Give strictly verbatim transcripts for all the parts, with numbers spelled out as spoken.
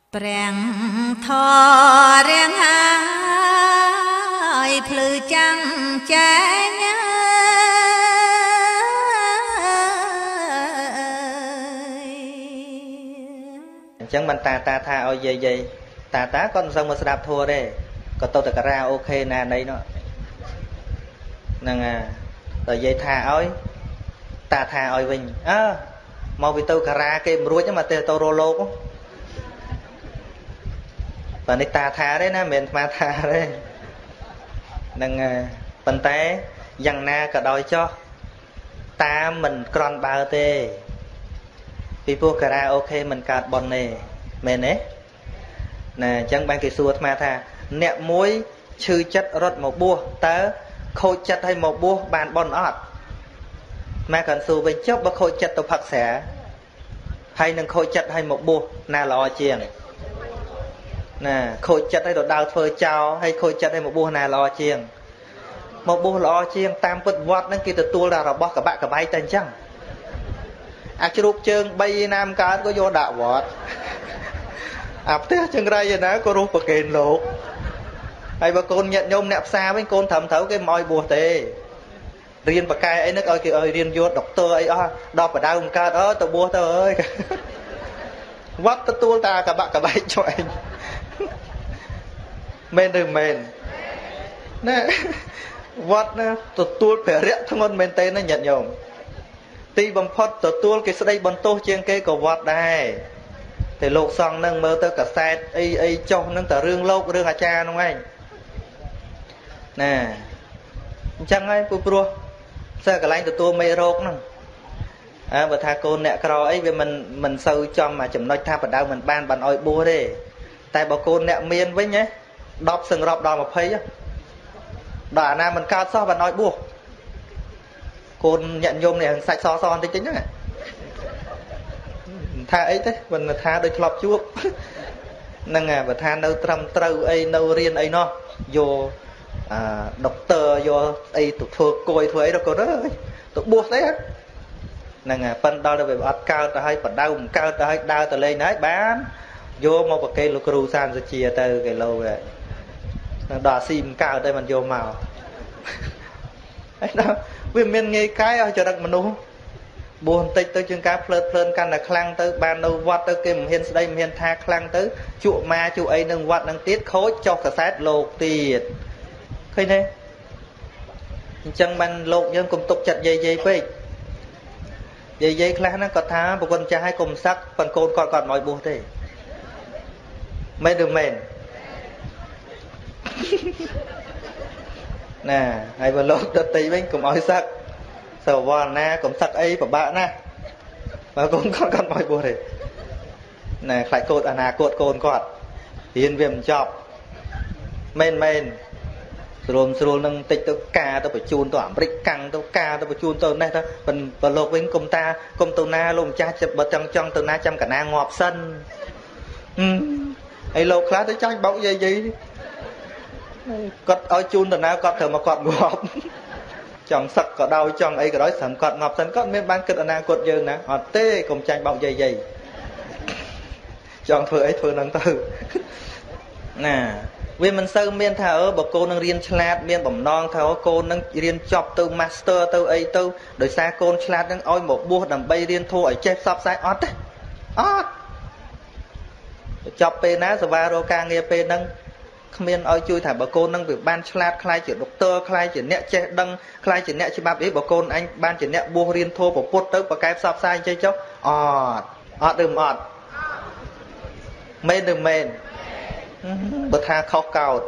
Prang tho riêng hai phư trăng trái chẳng bằng ta ta tha ôi dây dây ta tá con xong mà sẽ đạp thua đây còn tôi ta ra ok nè đây nó nâng à rồi dây tha ôi ta tha ôi vinh á mau vì tôi ra cái ruột chứ mà tôi rô lô và này ta tha đấy nè mình mà tha đấy nâng à phần té dằng na cả đòi cho ta mình còn bao tê vì vô karaoke mình cạt bọn này mền ấy nè chẳng ban kỳ xua mà tha nẹt muối chư chất rót một bua tớ khôi chất hay một bua bàn bọn ọt mà cần xua với chốc và khôi chất tao phật xẻ hay nâng khôi chất hay một bua nà lò chiềng nè khôi chất hay đồ đào phơi chào hay khôi chất hay một bua nà lò chiềng một bua lò chiềng tam vật vọt nâng kia từ tua là rồi bỏ cả bạn cả bay tên chăng ác chụp chương bay nam cá có vô đạo vọt áp thế chân ra vậy đó có rút bậc kền lột hay bà con nhận nhôm nẹp xa với con thầm thấu cái môi bùa tê riêng bà cai ấy nó ơi kìa ơi riêng vô doctor ấy á đọc ở đâu ca đó tao bùa tao ơi vắt tao tua ta cả bạn cả bay cho anh men đừng men nè vắt nè tao tua phải rẽ thằng con men tên nó nhận nhôm ti bằng phật tao tua cái đây bằng tô trên cái cầu vắt đây thì lột xong nâng mơ tới cả xe y y trong nâng tờ rương lột rương à cha đúng anh nè chẳng ai bù bùa sao cả lạnh tụi tôi mê rốt nè à và tha cô nẹ cò ấy vì mình mình sâu cho mà chùm nói tha vào đâu mình ban bàn oi bùa đi tại bảo cô nẹ miên với nhé đọc sừng rộp đò mà phây á đỏ nào mình cao so và nói bùa cô nhận nhôm này sạch so so tí chính á tha ấy thế mình tha đôi lọp chuốc nâng à và tha nâu trầm trâu ấy nâu riêng ấy nó vô à, doctor vô ấy tụi thua coi thua ấy đâu có đó tụi buộc đấy á nâng à phân đo là về bắt cao ta hay bắt đau cao ta hay đau ta lên đấy bán vô một cái cây lô cừu san sẽ chia từ cái lô vậy đỏ sim cao đây mình vô màu ấy đó vì mình nghe cái cho đặc mình đúng buồn tịch tới chương cá phớt phơn căn là khăn tới ban đầu vọt tới kia hiên đây hiên tha khăn tới trụ ma trụ ấy nâng vọt nâng tiết khối cho cả sát lột tiệt khơi nè chân ban lột nhân cùng tục chặt dây dây phê dây dây khăn nó có thá một con trai cùng sắc phần côn còn còn mọi buồn thế mấy đường mền nè hay vào lột đất tí bên cùng mọi sắc sờ vòn na cũng sắc ấy của bạn na và cũng còn còn mọi bùa này nè phải cột à nà cột cồn cọt tiền viêm chọc men men rồi rồi nâng tịch tôi ca tôi phải chun tôi ẩm rích căng tôi ca tôi phải chun tôi này thôi phần phần lộc với công ta công tàu na luôn cha chụp bật trong trong từ na trăm cả na ngọt sân ấy lộc khá tới cho anh bóng gì gì cọt ở chun từ na cọt thở mà cọt ngọt chọn sắc có đau chọn ấy cái đó sẵn cọt ngọc sẵn cọt miếng ban kết anh cột dương nè họ tê cùng tranh bọng dày dày chọn thừa ấy thừa nâng từ nè vì mình sơ miên thảo bảo cô nâng riêng chlat miên bỏng non thảo cô nâng riêng chọc từ master từ ấy từ đời xa cô chlat nâng oi một bua đầm bay riêng thua ở chép sắp sai ót đấy ót chọc pe ná và rô ca nghe pe nâng miền ơi chui thả bà cô nâng việc ban chlat khai chỉ doctor khai chỉ nẹt che đăng khai chỉ nẹt chỉ bạp ấy bà cô anh ban chỉ nẹt bua riêng thô bà put tới bà cái sắp sai chơi chốc ọt ọt đừng ọt mên đừng mên bà tha khóc cầu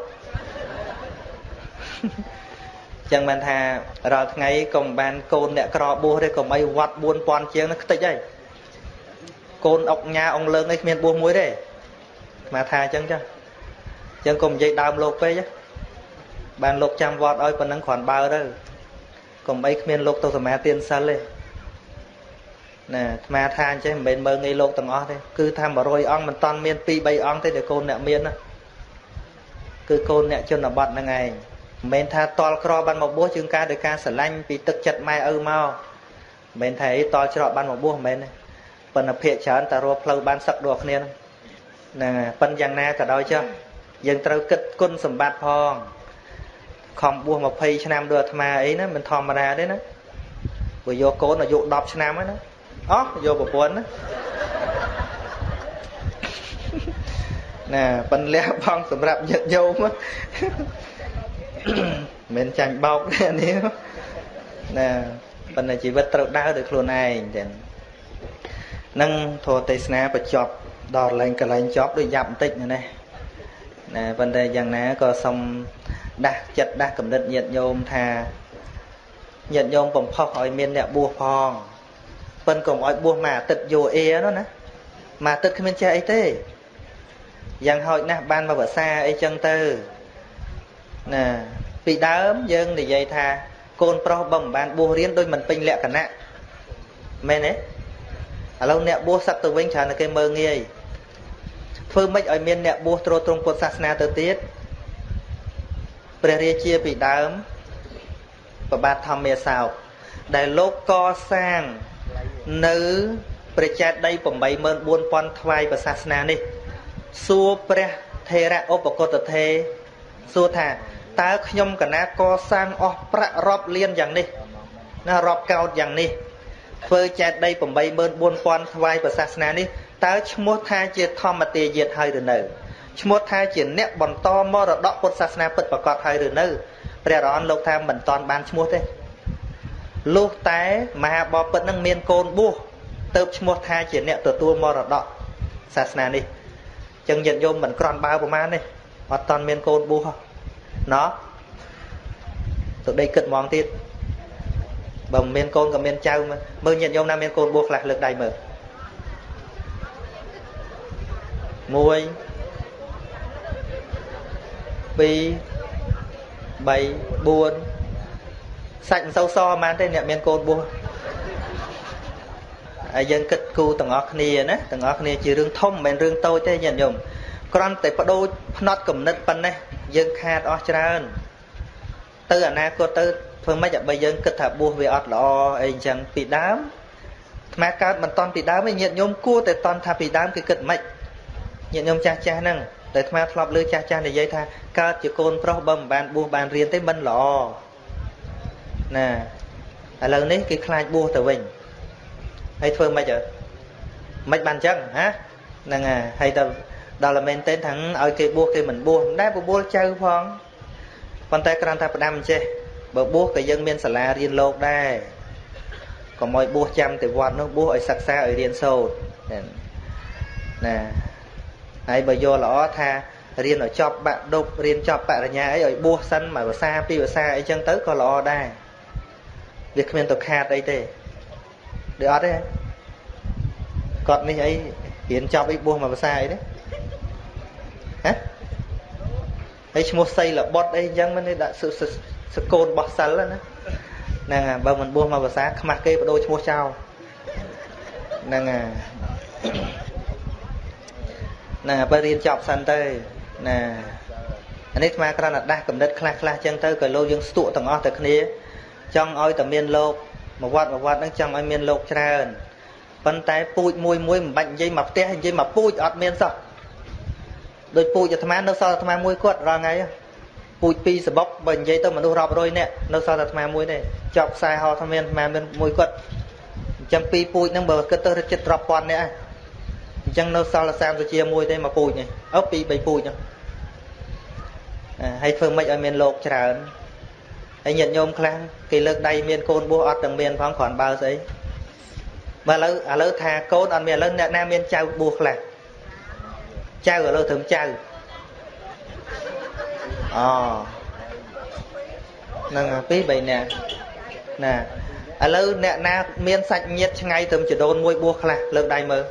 chẳng bàn thà rồi ngày cùng ban côn nẹt cò bua đây cùng ai vặt buôn quan chiếng nó tích đây côn ốc nhà ông lớn ấy miền bua muối đây mà thà chân chứ chân cùng dây đào lột về chứ bàn lột trăm vọt ơi còn nâng khoản bao đó còn mấy miền lột tôi mà tiền xa lên nè mà than chứ mình mơ ngay lột tầng ó thế cứ tham bảo rồi ông mình toàn miền pi bay ông thế để cô nẹ miền á cứ cô nẹ cho nó bật là ngày mình tha to cro ban một búa chương ca đời ca sờ lanh vì tức chặt mai ư mau mình thấy to cho ban một búa mình này phần là phía chán ta rồi phơi ban sắc được nên nè phân giang na cả đôi chưa dân trâu kích côn sầm bát phong không buông một phi cho nam đưa tham ấy nó mình thòm ra đấy nó vừa vô cố là vô đọc cho nam ấy nó ó vô một cuốn đó nè phân lẽ phong sầm rạp nhận vô á mình chẳng bọc nè nếu nè phần này chỉ vật trâu đau được luôn này nâng thua tây sna và chọc đỏ lên cả lên chóp đôi dặm tích này này nè vấn đề rằng ná có xong đa chật đa cầm đất nhiệt nhôm thà nhiệt nhôm bồng phóc hỏi miền nẹ bùa phong phân cùng hỏi bùa mà tịch vô ế đó nè mà tịch khi mình chơi ấy thế rằng hỏi nè ban mà vợ xa ấy chân tư nè bị đớm dân thì dây thà côn pro bồng ban bùa riêng đôi mình pinh lẹ cả nạ mê nế ở lâu nẹ bùa sắp từ vinh trả là cái mơ nghe phương mấy ở miền nẹ bùa trô trong Phật sát na tự tiết bề rìa chia bị đớm và bát thầm mê sao đại lốt co sang nữ bề chát đây bổng bày mơn buôn pon thvai và sát na đi xua bề thê ra ốp bà cô tờ thê xua thà ta nhông cả ná co sang ốp bạ rộp liên dàng đi nó rộp cao dàng đi phơi chát đây bổng bày mơn buôn pon thvai và sát na đi ta mua tha chia thom mà tê diệt hơi rồi nữ mua tha chia nẹt bòn to mò rồi đọ Phật sát na Phật và cọt hơi rồi nữ bây giờ anh lục tham mình toàn ban mua thế lúc té mà bỏ Phật năng miên côn bua tập mua tha chia nẹt từ tua mò rồi đọ sát na đi chân nhận vô mình còn bao của man đi hoặc toàn miên côn bua không nó tụi đây cực mong tiết bầm miên cônกับmiên trâu mà mơ nhận vô nam miên côn buộc lạc lực đầy mở mùi pi bảy buồn sạch sâu so mang tên nhẹ miền côn buồn ai dân kịch cu từng ngọc nia nè từng ngọc nia chỉ riêng thông men riêng tôi thế nhận dùng con tại bắt đôi nốt cầm nứt pan này dân khát ở trên từ anh na cô từ phương mấy giờ bây dân kịch thả buồn về ọt lọ ai chẳng bị đám mà cả mình toàn bị đám mới nhận nhôm cua tại toàn thả bị đám cái kịch mạch nhận nhôm cha cha năng để tham gia lừa cha cha này dây tha cao chỉ côn pro bầm bàn buông bàn riêng tới bên lọ nè à lầnนี้cái khai buông từ mình hay phương bây giờ mấy bàn chân hả nè à hay đâu đó là mình tên thằng ở cái buông cái mình buông đá buông buông chơi phong con tay con ta đâm chứ bờ buông cái dân miền sả la riêng lột đây còn mọi buông chăm thì vọt nó buông ở sạc xa ở riêng sâu nè hay bây giờ là tha riêng ở chọc bạn đục riêng chọc bạn ở nhà ấy ở bua sân mà ở xa pi ở xa ấy chân tới có lọ đây việc mình tập hạt đây thế được ở đấy còn như ấy hiện chọc ấy bua mà ở xa ấy đấy hả ấy mua xây là bọt đây dân mình đã sự sự sự côn bọt sắn lên nè bao mình bua mà ở xa mặc kê đôi mua trao nè nè bây riêng chọc sân tới nè anh ấy mà cái là đa cầm đất khla khla chân tới cái lô dương tụ tầng o từ kia trong oi tầm miền lô một quạt một quạt đang trong oi miền lô trơn phân tay pui mui mui bệnh dây mập te dây mập pui ọt miền sao đôi pui cho tham nó sao tham mui quật ra ngay pui pi sờ bóc bệnh dây tôi mà nuôi rọp rồi nè nó sao tham mui này chọc sai ho tham miền mà miền mui quật trong pi pui năng bờ cái tôi chết rọp quan nè chẳng nó sao là sao tôi chia môi đây mà pui này ốc bị bị pui nhá à, hay phương mấy ở miền lộc trả hay nhận nhôm khang kỳ lực đây miền côn bua ọt đằng miền phóng khoản bao giấy mà lỡ à lỡ thà côn ở miền lỡ nam miền trao buộc là trao ở lỡ thường trao ờ nâng tí vậy nè nè à lỡ nè na miền sạch nhiệt ngay từ chỉ đồn môi buộc là lỡ đây mơ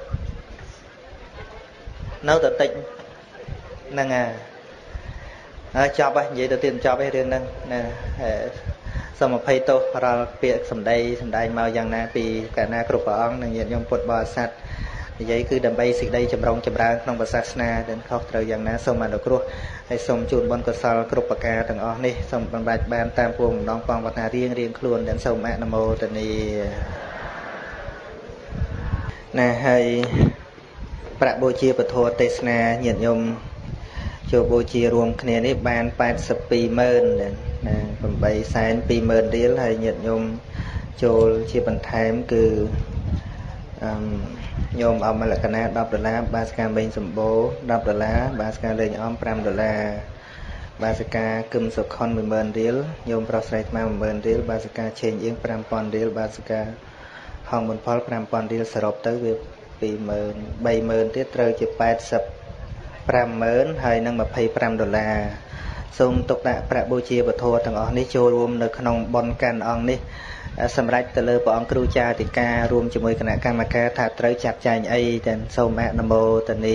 nấu tự tịnh nâng à cho bay vậy đầu tiên cho bay riêng nâng nè xong một phay tô ra việc sầm đây sầm đây màu dạng na vì cả na cục bóng nâng nhận nhom bột bò sạch vậy cứ đầm bay xịt đây chầm rong chầm ra trong bờ sạch na đến khóc trời dạng na xong mà được luôn hay xong chuồn bon cơ sal cục bạc ca từng on đi xong bằng bạch bàn tam puồng đong quang vật hà riêng riêng luôn đến xong mẹ nam mô tịnh nè hay ប្រាក់បូជាពធទេសនាញាតិញោមចូលបូជារួមគ្នានេះបាន八十haiម៉ឺនណាeightសែនtwoម៉ឺនរៀលហើយញាតិញោមចូលជាបន្ថែមគឺអឺញោមអមលក្ខណៈtenដុល្លារបាសការលេងសម្បូរtenដុល្លារបាសការលេងអមfiveដុល្លារបាសការគឹមសុខុនoneម៉ឺនរៀលញោមប្រុសស្រីថ្មoneម៉ឺនរៀលបាសការឆេងអៀងfive thousandរៀលបាសការហងមុនផលfive thousandរៀលសរុបទៅវាtwoម៉ឺនthreeម៉ឺនទៀតត្រូវជាeighty-fiveម៉ឺនហើយនឹងtwenty-fiveដុល្លារសូមទុកដាក់ប្រាក់បូជាពធទាំងអស់នេះចូលរួមនៅក្នុងបុណ្យកាន់អង្គនេះសម្រាប់ទៅលើព្រះអង្គគ្រូចាតិការួមជាមួយគណៈកម្មការថាត្រូវចាត់ចែងអីតែសូមអនុមោទនា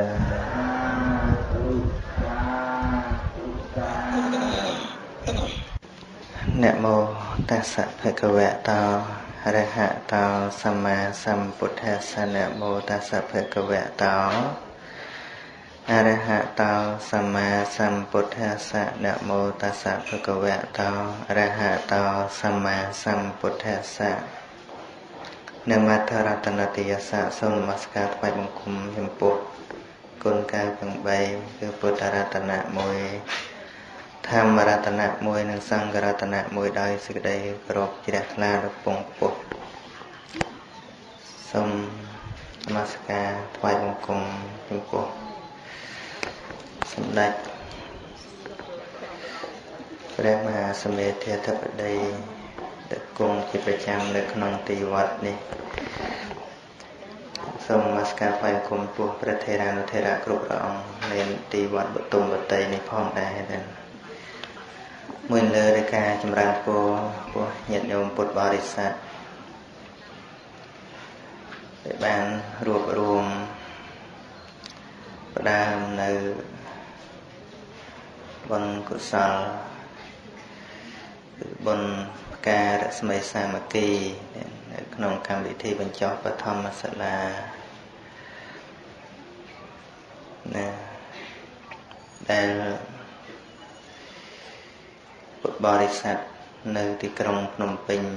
นะโมตัสสะภะคะวะโตอะระหะโตสัมมาสัมพุทธัสสะนะโมตัสสะภะคะวะโตอะระหะโตสัมมาสัมพุทธัสสะนะโมตัสสะภะคะวะโตอะระหะโตสัมมาสัมพุทธัสสะนะมัทธรัตนติยสะសូមនមស្ការថ្វាយបង្គំចំពោះគុណកៅទាំង3គឺពុទ្ធរតនៈមួយធម្មរតនៈមួយនិងសង្ឃរតនៈមួយដោយសេចក្តីគោរពជ្រះថ្លាដល់ពងពុទ្ធសូមនមស្ការថ្វាយបង្គំចំពោះសម្ដេចព្រះមហាសមេធាធិបតីដែលគង់ជាប្រចាំនៅក្នុងទីវត្តនេះសូមនមស្ការថ្វាយបង្គំពោះព្រះថេរានុថេរៈគ្រប់ព្រះអង្គនៅទីវត្តបទុមវតីនេះផងដែរដែរមួយលើនៃការចម្រើនពរពោះញាតិញោមពុទ្ធបរិស័ទដែលបានរួបរួមផ្ដើមនៅបុណ្យកុសលគឺបុណ្យផ្ការរស្មីសាមគ្គីនៅក្នុងកម្មវិធីបញ្ចុះបឋមសាលាណាដែលពុទ្ធបរិស័ទនៅទីក្រុងភ្នំពេញ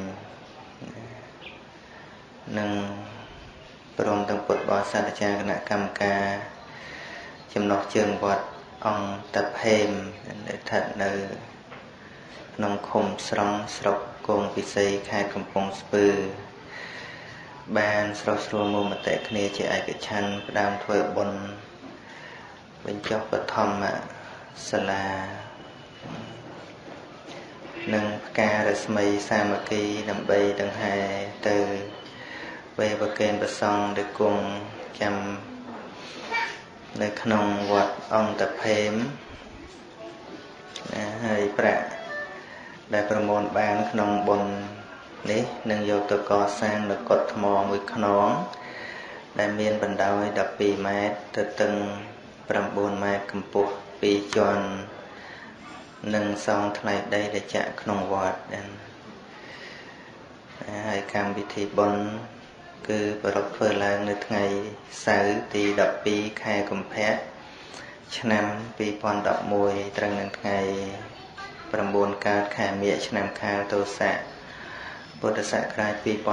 និងព្រមទាំងពុទ្ធបរិស័ទអាចារ្យគណៈកម្មការចំណុះជើងវត្តអង្គតភេមដែលស្ថិតនៅក្នុងឃុំស្រង់ស្រុកគងពិសីខេត្តកំពង់ស្ពឺបានស្រស់ស្រួលមុំមតិគ្នាជាឯកច្ឆន្ទផ្ដើមធ្វើបុណ្យបញ្ចុះបឋមសាលានិងផ្ការរស្មីសាមគ្គីដើម្បីដង្ហែទៅវេបកេនប្រសង់ដែលគង់ចាំនៅក្នុងវត្តអង្គតភេមណាហើយប្រាក់ដែលប្រមូលបានក្នុងបុណ្យនេះនឹងយកទៅកសាងនៅកុដិថ្មមួយខ្នងដែលមានបណ្ដោយtwelveម៉ែត្រទៅតឹងnineម៉ែត្រកម្ពស់twoជាន់និងសងថ្លៃដីដែលចាក់ក្នុងវត្តហើយកម្មវិធីបុណ្យគឺប្រពធ្វើឡើងនៅថ្ងៃសៅរ៍ទីtwelveខែកុម្ភៈឆ្នាំtwenty elevenត្រូវនឹងថ្ងៃnineកើតខែមិញឆ្នាំខាលទស័កពុទ្ធសករាជtwenty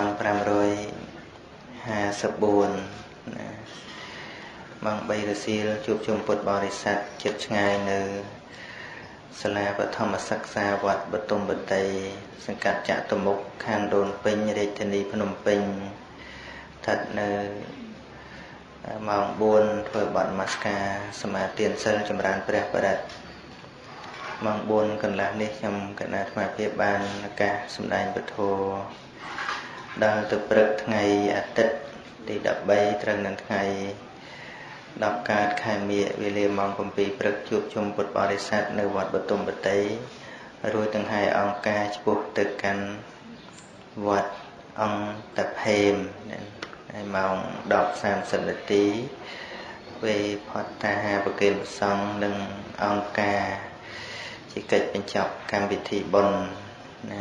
fifty-fourណាម៉ោងthreeរសៀលជួបជុំពុទ្ធបរិស័ទជិតឆ្ងាយនៅសាលាបឋមសិក្សាវត្តបទុមវតីសង្កាត់ចតុមុខខណ្ឌដូនពេញរាជធានីភ្នំពេញស្ថិតនៅម៉ោងfourធ្វើបទនមស្ការសមាទានសិលចម្រើនព្រះបរិត្តម៉ោងfourកន្លះនេះខ្ញុំគណៈអាត្មាភាពបានឱកាសសម្ដែងពធដល់ទៅព្រឹកថ្ងៃអាទិត្យទីthirteenត្រូវនឹងថ្ងៃtenកើតខែមិញវេលាម៉ោងsevenព្រឹកជួបជុំពុទ្ធបរិស័ទនៅវត្តបទុមវតីរួចទាំងហើយអង្គការឆ្ពោះទៅកាន់វត្តអង្គតភេមហើយម៉ោងten thirtyនាទីពេលផតតាហាប្រគេនព្រះសង្ឃនិងអង្គការជាកិច្ចបញ្ចប់កម្មវិធីបុណ្យណា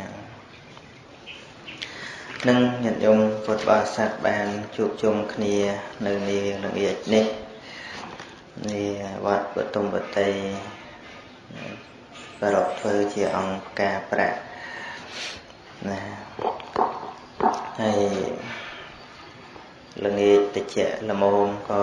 នឹងញាតិញោមពុទ្ធបរិស័ទបានជួបជុំគ្នានៅនាល្ងាចនេះនេះវត្តបទុមវតីប្រពធ្វើជាអង្គការប្រាក់ណាហើយល្ងាចតិចល្មមក៏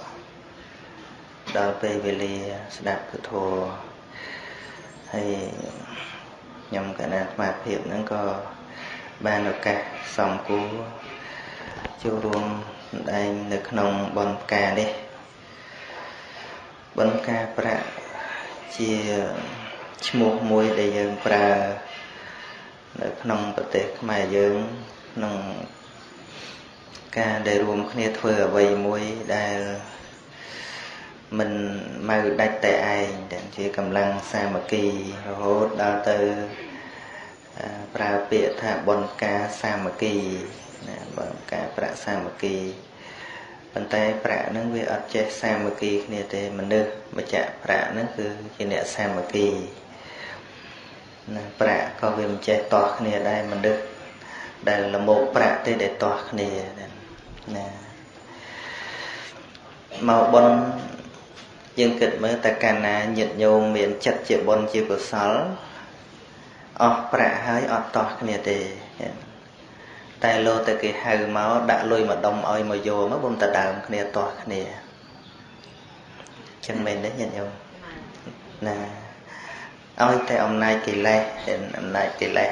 ដល់ពេលវេលាស្ដាប់ពធហើយខ្ញុំកណាអាត្មាភាពហ្នឹងក៏បានឱកាសសំគួរចូលរួមសម្ដែងនៅក្នុងបុណ្យផ្កានេះបុណ្យផ្កាប្រាក់ជាឈ្មោះមួយដែលយើងប្រើនៅក្នុងប្រទេសខ្មែរយើងក្នុងការដែលរួមគ្នាធ្វើអ្វីមួយដែលមិនម៉ៅដាច់តែឯងដែលជាកម្លាំងសាមគ្គីរហូតដល់ទៅប្រើពាក្យថាបុណ្យផ្កាសាមគ្គីណាបុណ្យផ្កាប្រាក់សាមគ្គីប៉ុន្តែប្រាក់ហ្នឹងវាអត់ចេះសាមគ្គីគ្នាទេមនុស្សម្ចាក់ប្រាក់ហ្នឹងគឺជាអ្នកសាមគ្គីណាប្រាក់ក៏វាមិនចេះតោះគ្នាដែរមនុស្សដែលលមោកប្រាក់ទេដែលតោះគ្នាណាមកបុណ្យយើងគិតមើលតើកាលណាញាតិញោមមានចិត្តជាបុណ្យជាកុសលអស់ប្រាក់ហើយអត់តោះគ្នាទេតែលោតែគេហៅមកដាក់លុយមកដុំឲ្យមកយកមកបំតដើមគ្នាតោះគ្នាចឹងមែនទេញាតិញោមណាឲ្យតែអំណាចកិលេសអំណាចកិលេស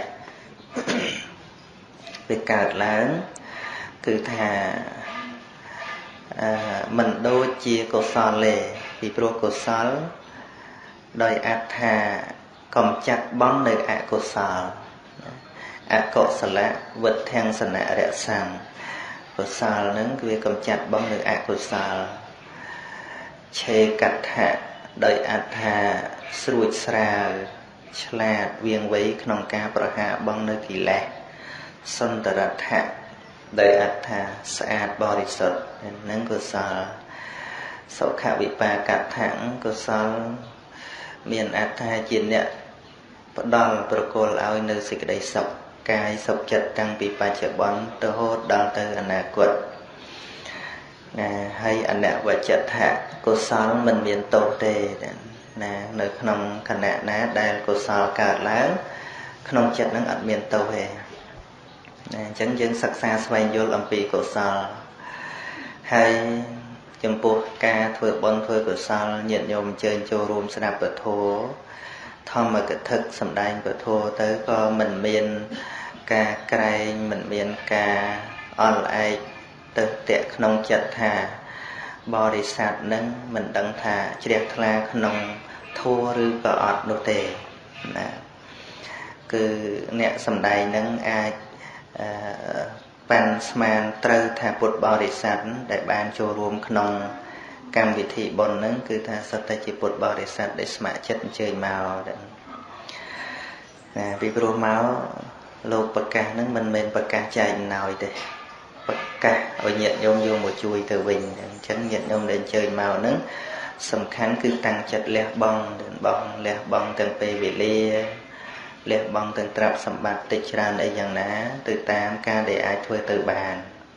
វាកើតឡើងគឺថាអឺមិនដូចជាកុសលទេពីព្រោះកុសលដោយអត្ថាកំចាត់បងនៅអកុសលអកុសលវិទ្ធាំងសនៈរសੰកុសលនឹងគឺវាកំចាត់បងនៅអកុសលឆេកដ្ឋៈដោយអត្ថាស្រួចស្រាវឆ្លាតវាងវៃក្នុងការប្រហារបងនៅកិលេសសន្តរដ្ឋៈដោយអត្ថាស្អាតបរិសុទ្ធនឹងកុសលសុខវិបាកដ្ឋៈកុសលមានអត្ថាជាអ្នកផ្ដល់ប្រគល់ឲ្យនៅសេចក្តីសុខកាយសុខចិត្តតាំងពីបច្ចុប្បន្នរហូតដល់ទៅអនាគតណាហើយអនវច្ចដ្ឋៈកុសលមិនមានទោសទេណានៅក្នុងគណៈណាដែលកុសលកើតឡើងក្នុងចិត្តនឹងអត់មានទោសទេណាអញ្ចឹងយើងសិក្សាស្វែងយល់អំពីកុសលហើយចំពោះការធ្វើបុណ្យធ្វើកុសលញាតិញោមអញ្ជើញចូលរួមស្ដាប់ពធធម្មកថាសម្ដែងពធទៅក៏មិនមានការក្រែងមិនមានការអល់ឯកទៅតាក់ក្នុងចិត្តថាបរិស័ទនឹងមិនដឹងថាជ្រះថ្លាក្នុងធម៌ឬក៏អត់នោះទេណាគឺអ្នកសម្ដែងនឹងអាចអឺប៉ាន់ស្មានត្រូវថាពុទ្ធបរិស័ទដែលបានចូលរួមក្នុងកម្មវិធីបុណ្យហ្នឹងគឺថាសុទ្ធតែជាពុទ្ធបរិស័ទដែលស្ម័គ្រចិត្តអញ្ជើញមកណាពីព្រោះមកលោកប្រកាសហ្នឹងមិនមែនប្រកាសចែកអំណោយទេប្រកាសឲ្យញាតិញោមយកមកជួយទៅវិញអញ្ចឹងញាតិញោមដែលអញ្ជើញមកហ្នឹងសំខាន់គឺតាំងចិត្តលះបង់បងលះបង់ទាំងពេលវេលាលះបង់ទាំងទ្រព្យសម្បត្តិតិចច្រើនអីយ៉ាងណាទៅតាមការដែលអាចធ្វើទៅបាន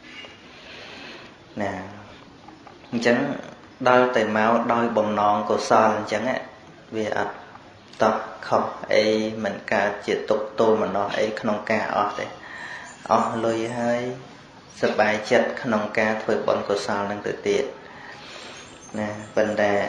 ណាអញ្ចឹងដល់តែមកដោយបំណងកុសលអញ្ចឹងវាអត់តោះខុសអីមិនកើតជាទុក្ខទោមនស្សអីក្នុងការអស់ទេអស់លុយហើយសប្បាយចិត្តក្នុងការធ្វើបុណ្យកុសលនឹងទៅទៀតណាប៉ុន្តែ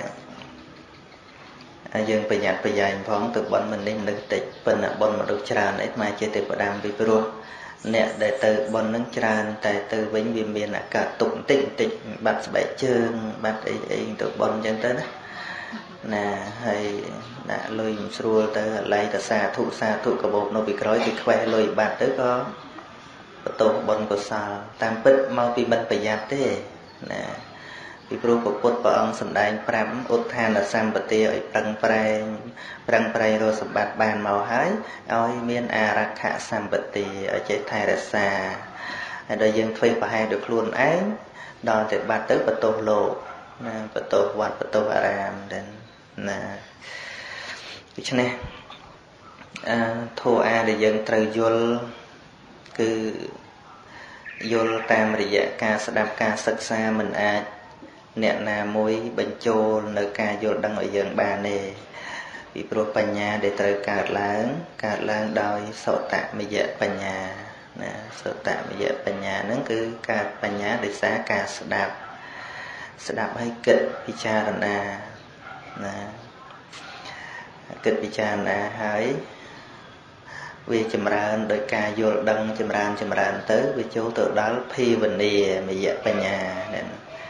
យើងប្រញាប់ប្រយែងផងទៅបុណ្យមិននេះមនុស្សតិចប៉ុន្តែបុណ្យមនុស្សច្រើនអីមកជាទេផ្ដាំពីព្រោះអ្នកដែលទៅបុណ្យនឹងច្រើនតែទៅវិញវាមានអាការទុកបន្តិចបន្តិចបាត់ស្បែកជើងបាត់អីអីទៅបុណ្យអញ្ចឹងទៅណាណាហើយដាក់លុយមិនស្រួលទៅឡៃតសាធុសាធុកបោកនៅពីក្រោយគេខ្វេះលុយបាត់ទៅក៏បន្ទោសបុណ្យកុសលតាមពិតមកពីមិនប្រយ័ត្នទេណាពីព្រោះព្រះពុទ្ធព្រះអង្គសម្ដែងប្រាប់ឧទ្ធានសម្បទាឲ្យប្រឹងប្រែងប្រឹងប្រែងរកសម្បត្តិបានមកហើយឲ្យមានអារក្ខសម្បទាឲ្យចេះថែរក្សាហើយដល់យើងធ្វើប្រហែលដោយខ្លួនឯងដល់តែបាត់ទៅបន្ទោសលោកណាបន្ទោសវត្តបន្ទោសអារាមទៅណាដូច្នេះអឺធម៌អាដែលយើងត្រូវយល់គឺយល់តាមរយៈការស្ដាប់ការសិក្សាមិនអាចអ្នកណាមួយបញ្ចូលនៅការយល់ដឹងឲ្យយើងបានទេ ពីព្រោះបញ្ញាដែលត្រូវកើតឡើងកើតឡើងដោយសោតមយៈបញ្ញាណាសតមយៈបញ្ញាហ្នឹងគឺការបញ្ញាដោយសារការស្ដាប់ស្ដាប់ឲ្យគិតពិចារណាណាគិតពិចារណាហើយវាចម្រើនដោយការយល់ដឹងចម្រើនចម្រើនទៅវាចូលទៅដល់ភាវនាមយៈបញ្ញាណា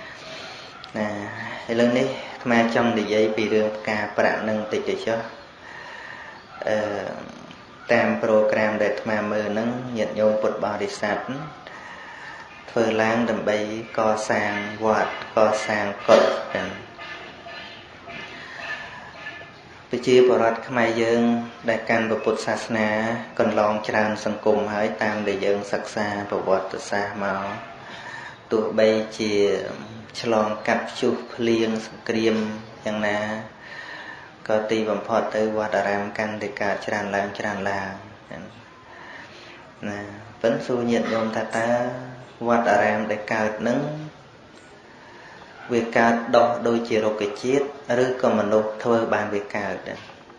ឥឡូវនេះអាត្មាចង់និយាយពីរឿងផ្កាប្រាក់នឹងតិចទៅចុះអឺតាមប្រូក្រាមដែលអាត្មាមើលហ្នឹងញាតិញោមពុទ្ធបរិស័ទធ្វើឡើងដើម្បីកសាងវត្តកសាងកុដិប្រជាពលរដ្ឋខ្មែរយើងដែលកាន់ពុទ្ធសាសនាកន្លងច្រើនសង្គមហើយតាមដែលយើងសិក្សាប្រវត្តិសាស្ត្រមកទោះបីជាឆ្លងកាត់ព្យុះភ្លៀងសង្គ្រាមយ៉ាងណាក៏ទីបំផុតទៅវត្តអារាមកាន់តែកើតច្រើនឡើងច្រើនឡើងណាប៉ុន្តែសួរញាតិញោមថាតើវត្តអារាមដែលកើតនឹងវាកើតដោះដូចជារុក្ខជាតិឬក៏មនុស្សធ្វើបានវាកើតណា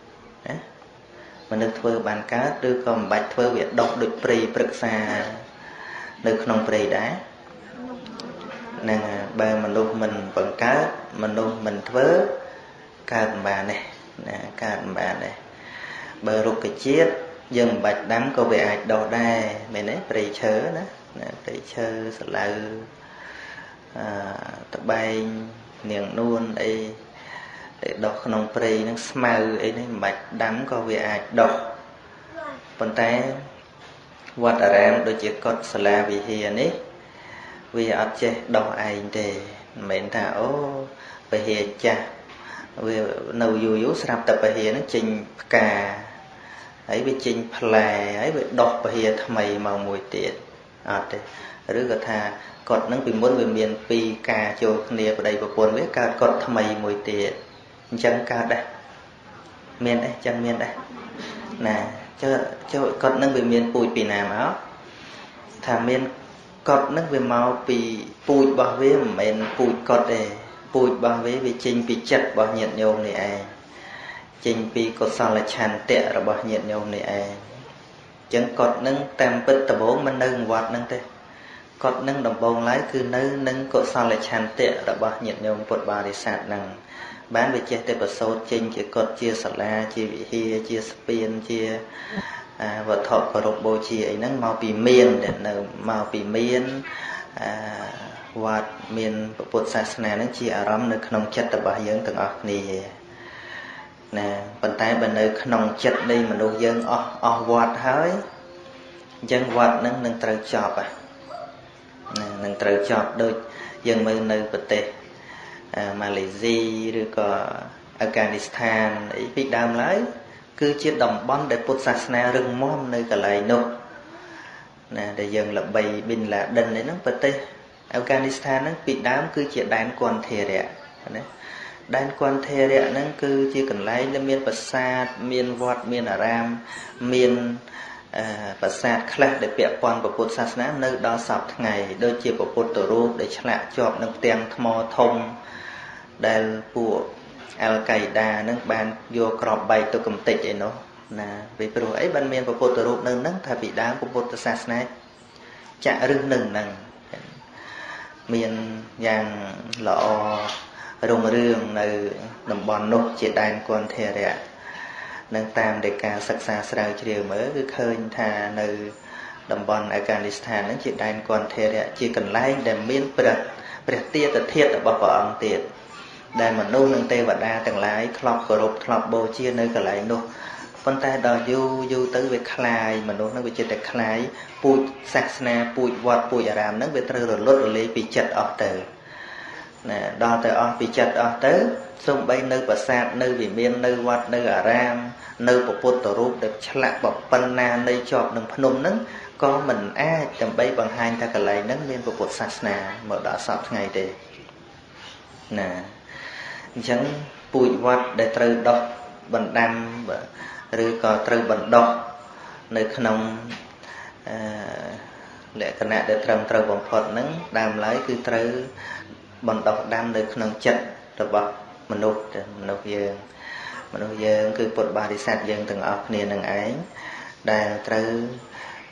មនុស្សធ្វើបានកើតឬក៏មិនបាច់ធ្វើវាដោះដូចព្រៃព្រឹក្សានៅក្នុងព្រៃដែរនឹងបើមនុស្សមិនបង្កើតមនុស្សមិនធ្វើកើតមិនបានទេណាកើតមិនបានទេបើរុក្ខជាតិយើងមិនបាច់ដាំក៏វាអាចដោះដែរមែនទេព្រៃឈើណាណាព្រៃឈើស្លៅអឺតបែងនាងនួនអីដែលដោះក្នុងព្រៃហ្នឹងស្មៅអីនេះមិនបាច់ដាំក៏វាអាចដោះប៉ុន្តែវត្តអារាមដូចជាកុដិសាលាវិហារនេះវាអត់ចេះដោះឯងទេមិនមែនថាអូពហិចាស់វានៅយូរយូរស្រាប់តែពហិហ្នឹងចេញផ្កាហើយវាចេញផ្លែហើយវាដោះពហិថ្មីមកមួយទៀតអត់ទេឬក៏ថាកុដិហ្នឹងពីមុនវាមានពីរការចូលគ្នាប្តីប្រពន្ធវាកើតកុដិថ្មីមួយទៀតអញ្ចឹងកើតដែរមានដែរអញ្ចឹងមានដែរណាចុះចុះកុដិហ្នឹងវាមានពូជពីណាមកថាមានកុដិហ្នឹងវាមកពីពូជរបស់វាមិនមែនពូជកុដិទេពូជរបស់វាវាចេញពីចិត្តរបស់ញាតិញោមនេះឯងចេញពីកុសលឆន្ទៈរបស់ញាតិញោមនេះឯងអញ្ចឹងកុដិហ្នឹងតាមពិតដំបូងមិននៅក្នុងវត្តហ្នឹងទេកុដិនឹងដំបូងឡើយគឺនៅនឹងកុសលឆន្ទៈរបស់ញាតិញោមពុទ្ធបរិស័ទហ្នឹងបានវាចេះតែប្រសូតចេញជាកុដិជាសាលាជាវិហារជាស្ពានជាវត្ថុគោរពបូជាអីហ្នឹងមកពីមាននៅមកពីមានវត្តមានពុទ្ធសាសនាហ្នឹងជាអារម្មណ៍នៅក្នុងចិត្តរបស់យើងទាំងអស់គ្នាណាប៉ុន្តែបើនៅក្នុងចិត្តនៃមនុស្សយើងអស់អស់វត្តហើយអញ្ចឹងវត្តហ្នឹងនឹងត្រូវចប់ហ่ะនឹងត្រូវចប់ដូចយើងមើលនៅប្រទេសម៉ាឡេស៊ីឬក៏អាហ្វហ្គានីស្ថានអីពីដើមឡើយគឺជាតំបន់ដែលពុទ្ធសាសនារឹងមាំនៅកន្លែងនោះណាដែលយើងល្បីប៊ីនឡាដិនហ្នឹងប្រទេសអាហ្វហ្គានីស្ថានហ្នឹងពីដើមគឺជាដែនគន្ធេរៈណាដែនគន្ធេរៈហ្នឹងគឺជាកន្លែងដែលមានប្រាសាទមានវត្តមានអារាមមានប្រាសាទខ្លះដែលពាក់ព័ន្ធពុទ្ធសាសនានៅដល់សពថ្ងៃដូចជាពុទ្ធរូបដែលឆ្លាក់ជាប់នឹងផ្ទាំងថ្មធំដែលពួកអលកៃដានឹងបានយកក្របបែកទៅកំទេចអីនោះណាពីព្រោះអីបានមានពុទ្ធរូបនៅនឹងថាពីដើមពុទ្ធសាសនាចាក់រឹសនឹងហ្នឹងមានយ៉ាងល្អរុងរឿងនៅតំបន់នោះជាដែនគន្ធេរៈនឹងតាមដែលការសិក្សាស្រាវជ្រាវមើលគឺឃើញថានៅតំបន់អាហ្វហ្គានីស្ថានហ្នឹងជាដែនគន្ធេរៈជាកន្លែងដែលមានព្រះព្រះទាតុធាតុរបស់ព្រះអង្គទៀតដែលមនុស្សនិងទេវតាទាំងឡាយធ្លាប់គោរពធ្លាប់បូជានៅកន្លែងនោះប៉ុន្តែដល់យូរយូរទៅវាคลายមនុស្សនឹងវាចិត្តតែคลายពូជសាសនាពូជវត្តពូជអារាមហ្នឹងវាត្រូវរលត់រលាយពីចិត្តអស់ទៅណាដល់ទៅអស់ពីចិត្តអស់ទៅសូម្បីនៅប្រាសាទនៅវិមាននៅវត្តនៅអារាមនៅពុទ្ធរូបដែលឆ្លាក់បបិណ្ណានៃជាប់នឹងភ្នំហ្នឹងក៏មិនអាចដើម្បីបង្ហាញថាកន្លែងហ្នឹងមានពុទ្ធសាសនាមកដល់សពថ្ងៃទេណាអញ្ចឹងពូជវត្តដែលត្រូវដោះបណ្ដាំឬក៏ត្រូវបណ្ដោះនៅក្នុងអឺលក្ខណៈដែលត្រឹមត្រូវបំផុតហ្នឹងដើមឡើយគឺត្រូវបណ្ដោះដាំនៅក្នុងចិត្តរបស់មនុស្សមនុស្សយើងមនុស្សយើងគឺពុទ្ធបរិស័ទយើងទាំងអស់គ្នានឹងឯងដែលត្រូវ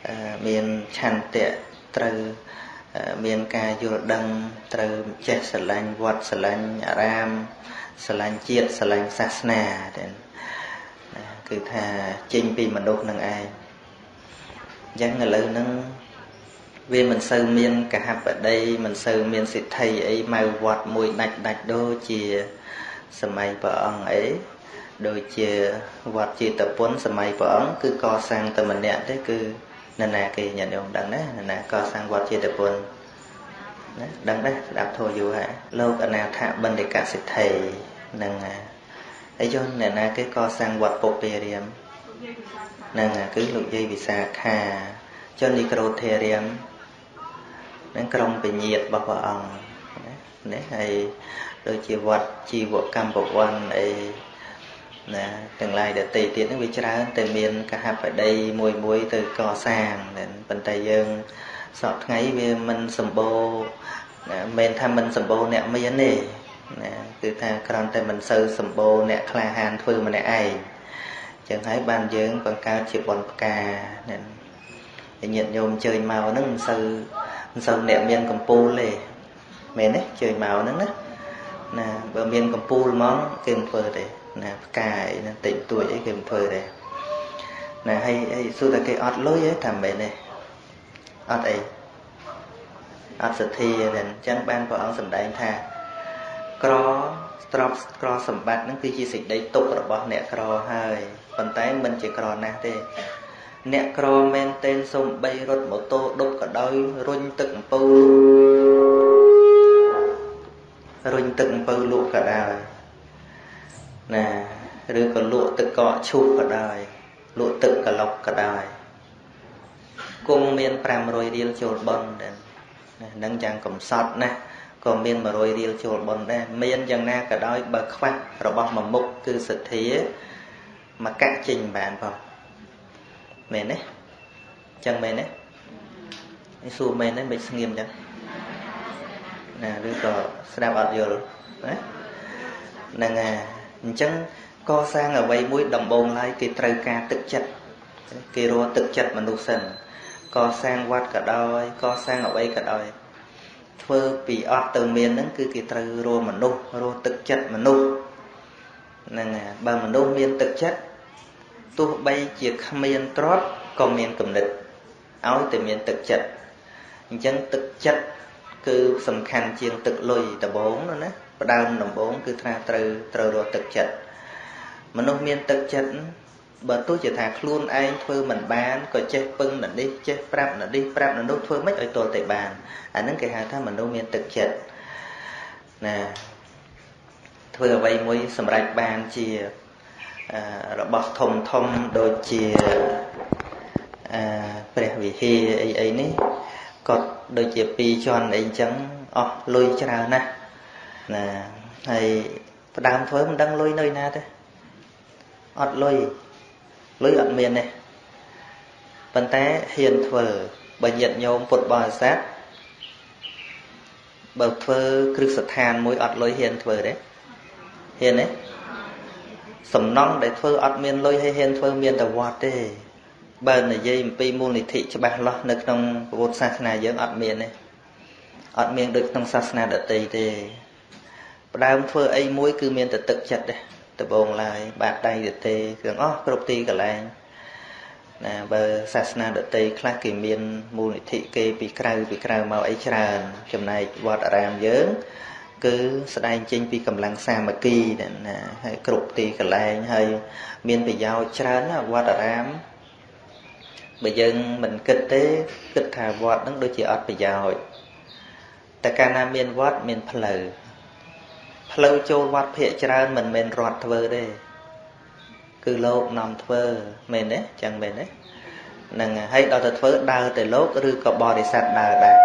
miền chăn tệ từ miền ca du đăng từ chết sờ lạnh vọt sờ lạnh aram sờ lạnh chiết sờ lạnh sasna cứ thà chinh pi mình đốt năng ai chẳng là lời năng vì mình sâu miên cả hạt ở đây mình sâu miên sẽ thầy ấy màu vọt mùi đạch đạch đô chìa sầm mày vợ ông ấy đôi chìa vọt chìa tập vốn sầm mày vợ ông cứ co sang tầm mình nè thế cứ nè nè cái nhận ông đằng đấy nè nè co sang vọt chìa tập vốn đằng đấy đạp thôi dù hả lâu cả nào thả bên để cả sẽ thầy nâng ấy cho nè nè cái co sang vọt bộ bề riêng nâng cứ lục dây bị xa kha cho Nicrotherium nên trong bị nhiệt bảo vợ ông đấy hay đôi chia vật chi bộ cam bộ quan ấy nè từng lại để tùy tiện với cha từ miền cả hạt ở đây mùi muối từ cò sàng đến bên tây dương sọt ngay về mình sầm bô men tham mình sầm bô nè mấy này nè cứ tha còn tại mình sơ sầm bô nè kla hàn phư mà nè ai chẳng thấy ban dương còn cao chịu bọn cà nên nhiệt nhôm chơi màu nó sơ sơ nẹm miên cầm pu lề mền đấy chơi màu nó nè bờ miên cầm pu món kem phơi đấy nè cài nè tịnh tuổi ấy kem phơi đấy nè hay hay xưa là cái ọt lối ấy thầm vậy này ọt ấy ọt sệt thi nên chẳng ban của ông sầm đại tha cro strop cro sầm bát nó cứ chia sẻ đấy tục rồi bỏ nè cro hơi còn tay mình chỉ cro nè thế nè cro men tên sông bay rốt mô tô đúc cả đôi rung từng pâu rung từng pâu lụa cả đời nè rồi còn lụa tự cọ chụp cả đời lụa tự cả lọc cả đời cùng miền pram rồi điêu chôl bon nâng chàng cầm sọt nè còn miền mà rồi điêu chôl bon đây miền chẳng na cả đôi bờ khoát rồi bọc mà mục cứ sệt thía mà cắt trình bạn vào mền đấy chân mền đấy xu mền đấy bị nghiêm chẳng nè đứa có snap out rồi đấy nè à chân co sang ở vây mũi đồng bồn lại cái trâu ca tự chất cái rô tự chất mà nụ sần co sang quát cả đôi co sang ở vây cả đôi thưa bị ọt từ miền đó cứ cái trâu rô mà nụ rô tự chất mà nụ nè à bà mà nụ miền tự chất tu bay chiếc miền trót còn miền cầm nịch áo từ miền tự chất chân tự chất cứ sầm khăn chiên tự lùi tờ bốn nữa nè và đau nằm bốn cứ tha từ từ rồi tự chất mà nó miền tự chất bờ tôi chỉ thà luôn anh thưa mình bán coi chết pưng là đi chết prap là đi prap là nó thưa mấy ở tổ tại bàn anh những cái hàng tham mình đâu miền tự chất nè thưa vay muối sầm rạch bàn chia rồi bọc thông thông đôi chia bè vì khi ấy ấy ní còn đôi chia pi tròn ấy chẳng ọ lôi chả nè nè hay đam phơi mình đang lôi nơi na thế ọt lôi lôi ọt miền này vấn té hiền thờ bởi nhiệt nhôm phật bò sát bờ phơ cứ sạch than mũi ọt lôi hiền thờ đấy hiền đấy sầm nong để phơ ọt miền lôi hay hiền phơ miền tàu vọt đấy bên này dây pi môn lịch thị cho bạn lo nước trong vốn sa na dưỡng ọt miền này ọt miền được trong sa na đợt tây thì đam phơ ấy mũi cứ miền tự tự chặt đấy tự bồn lại bạc đây đợt tây cường ó cột tì cả lại nè bờ sa na đợt tây khác kỳ miền môn lịch thị kê bị cào bị cào màu ấy tràn chấm này vọt ram dưỡng cứ sài trên pi cầm lăng sa mà kỳ nè hay cột tì cả lại hay miền bị giàu tràn á vọt ram bây giờ mình kinh tế kích thà vọt nó đôi chỉ ọt bây giờ hội tại ca nam miền vọt miền phở phở châu vọt phệ trơn mình miền rọt thơ đây cứ lô nằm thơ miền đấy chẳng miền đấy nè hay đào thơ đào từ lốt rư có bò để sạt đào đào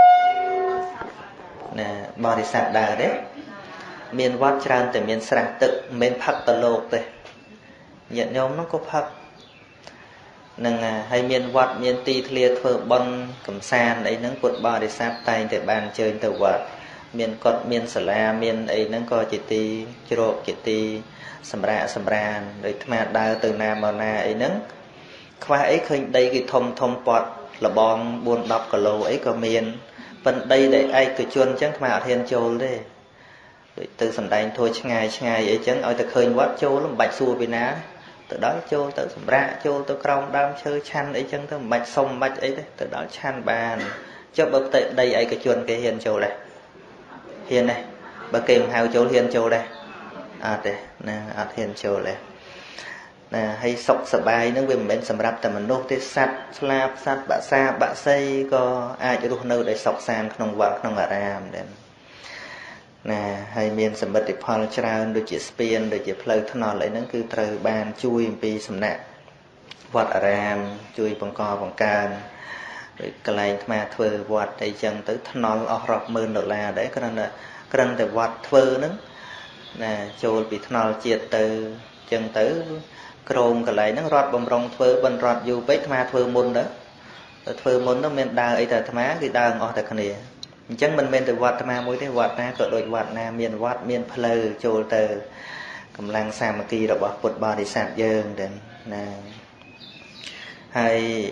nè bò để sạt đào đấy miền vọt trơn từ miền sạt tự miền phật từ lốt đây nhận nhóm nó có phật nâng hay miền vọt miền tì thlia thơ bon cầm san ấy nâng cột bò để sát tay để bàn chơi từ vọt miền cột miền sả la miền ấy nâng co chỉ tì chiro chỉ tì sầm ra sầm ra rồi mà đào từ nam vào na ấy nâng khoa ấy khơi đây cái thông thông bọt là bong buôn đập cả lô ấy có miền phần đây để ai cứ chuồn chẳng mà thiên châu đấy từ sầm đành thôi ngày ngày ấy chẳng ở từ khơi quát châu lắm bạch xua bên á từ đó châu từ sầm ra châu từ còng đam chơi chăn ấy chẳng từ bạch sông bạch ấy đấy từ đó chăn bàn cho bậc tệ đây ai cái chuồn cái hiền châu này hiền này bậc kìm hào châu hiền châu đây à đây nè à hiền châu này nè hay sọc sờ bài nó về mình sầm rạpแต่มันโน้ตสัตว์สลาบสัตว์บะซาบะไซก็อาจจะรู้เนื้อได้สอกสานขนมหวานขนมอารามเด่นนะให้เมียนสมบัติพอลชราโดยเฉสเปียนโดยเฉเพลย์ถนนอะไรนั่นคือเตยบานช่วยปีสำนักวัดอารามช่วยปังกอปังการโดยกลายมาเทอวัดในจังtớiถนนออกรอบหมื่นดอลลาร์ได้ก็นั่นแหละก็นั่นแต่วัดเทอนั้นนะโจลปีถนนเจียเตยจังtớiโครงกันไหลนั่งรอดบำรงเทอบรรรอดอยู่ไปทมาเทอมุนเด้อเทอมุนต้องเป็นดาวไอ้แต่ธรรมะคือดาวออกแต่คนนี้จังมันเป็นแต่วัดธรรมะมวยที่วัดนะก็โดยวัดนะเมียนวัดเมียนเพลย์โจลเตอกำลังสามัคคีระบบปุตบาริษัทเยิงเด่นนะให้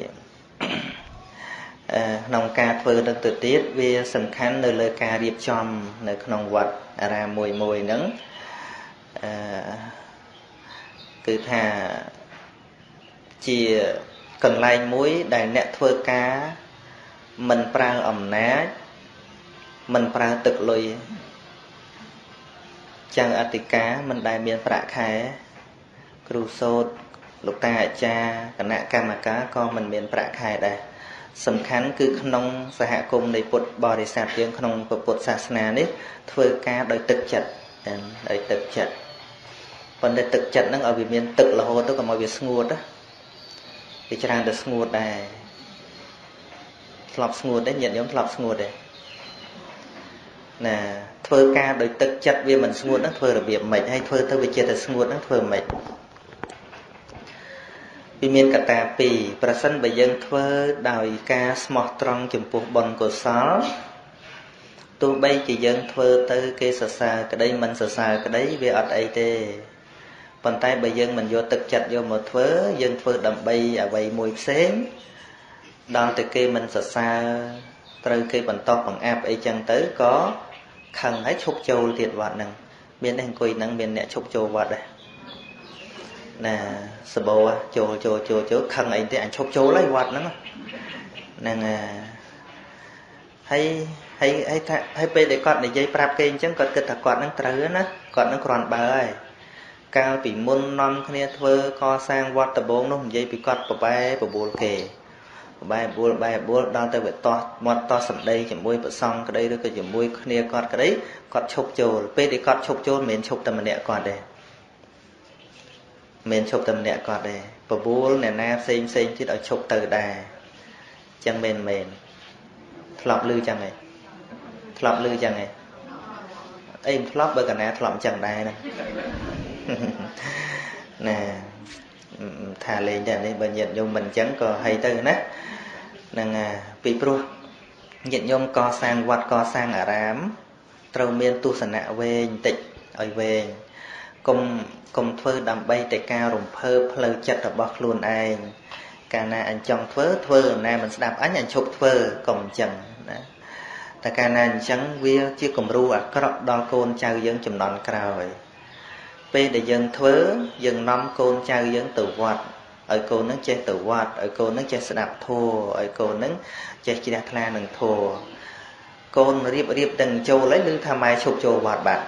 นองการเทอตั้งแต่ติดเวียสำคัญในเลยการเรียบจอมในขนมวัดอารามมวยมวยนั้นคือถ้าจีกันไล่มุ้ยได้เนตเฟือกามันปรางอ่ำน้ามันปรางตึกลอยจังอติกามันได้เมียนประแขครูโซดลูกตาจาคณะกรรมการก็มันเมียนประแขได้สำคัญคือขนมสหกรณ์ในปุตบริษัทเรื่องขนมปุตศาสนานี้เฟือกาโดยตึกจัดโดยตึกจัดphần để thực chất nó ở vì miền tự là hồ tôi còn mọi việc ngột đó thì cho rằng được ngột này lọc ngột đấy nhận giống lọc ngột đấy nè thơ ca đối thực chất vì mình ngột nó thơ là việc mệnh hay thơ thơ vì chết là ngột nó thơ mệnh vì miền cả ta pì và sân bởi dân thơ đòi ca smart trong chùm phục bồn của xó tôi bây chỉ dân thơ tới cây sờ sờ cái đây mình sờ sờ cái đấy vì ở đây tê phần tay bây giờ mình vô thực chất vô một thứ dân phơi đầm bay ở vậy mùi xén đòn từ kia mình sợ xa từ kia bằng to bằng áp ấy chẳng tới có khăn ấy chụp châu thiệt vặt nè miền anh quỳ nắng miền nè chụp châu vặt đây nè sờ bò châu châu châu châu khăn ấy thì anh chụp châu lấy vặt nữa nè hay hay hay hay pe để con để dây prap kia chẳng còn kịch thật con nó trớ nó con nó còn bà ơi cao bị môn non kia thưa co sangวัดตะบงnó dây bị cọt bờ bay bờ bùa kề bay bùa bay bùa đo tới việc to mọt to sầm đây chỉ môi bờ song cái đây đó cái chỉ môi kia cọt cái đấy cọt chụp chồ pe để cọt chụp chồ miền chụp tầm nẹt cọt đây miền chụp tầm nẹt cọt đây bờ bùa nè na xem xem chứ ở chụp từ đà chẳng miền miền lọp lư chẳng này lọp lư chẳng này em lọp bởi cả na lọp chẳng đài này nè thà lên cho nên bệnh nhận nhung mình chẳng có hay tư nè nè bị pro nhận nhung co sang quạt co sang ở rám trâu miên tu sanh nạ về tịch ở về cùng cùng phơi đầm bay tại cao rồng phơ phơi chặt ở bọc luôn ai cả na anh trong phơ phơ na mình đạp ánh anh chụp phơ cùng chừng ta cả na anh chẳng vía chưa cùng ru à có đo côn trao dân chùm nón cao rồi pe để dân thớ dân năm côn trao dân tự hoạt ở cô nó che tự hoạt ở cô nó che đạp thua ở cô nó che chỉ đặt la đừng thua côn riệp riệp đừng châu lấy lưng tham mai chụp châu hoạt bạn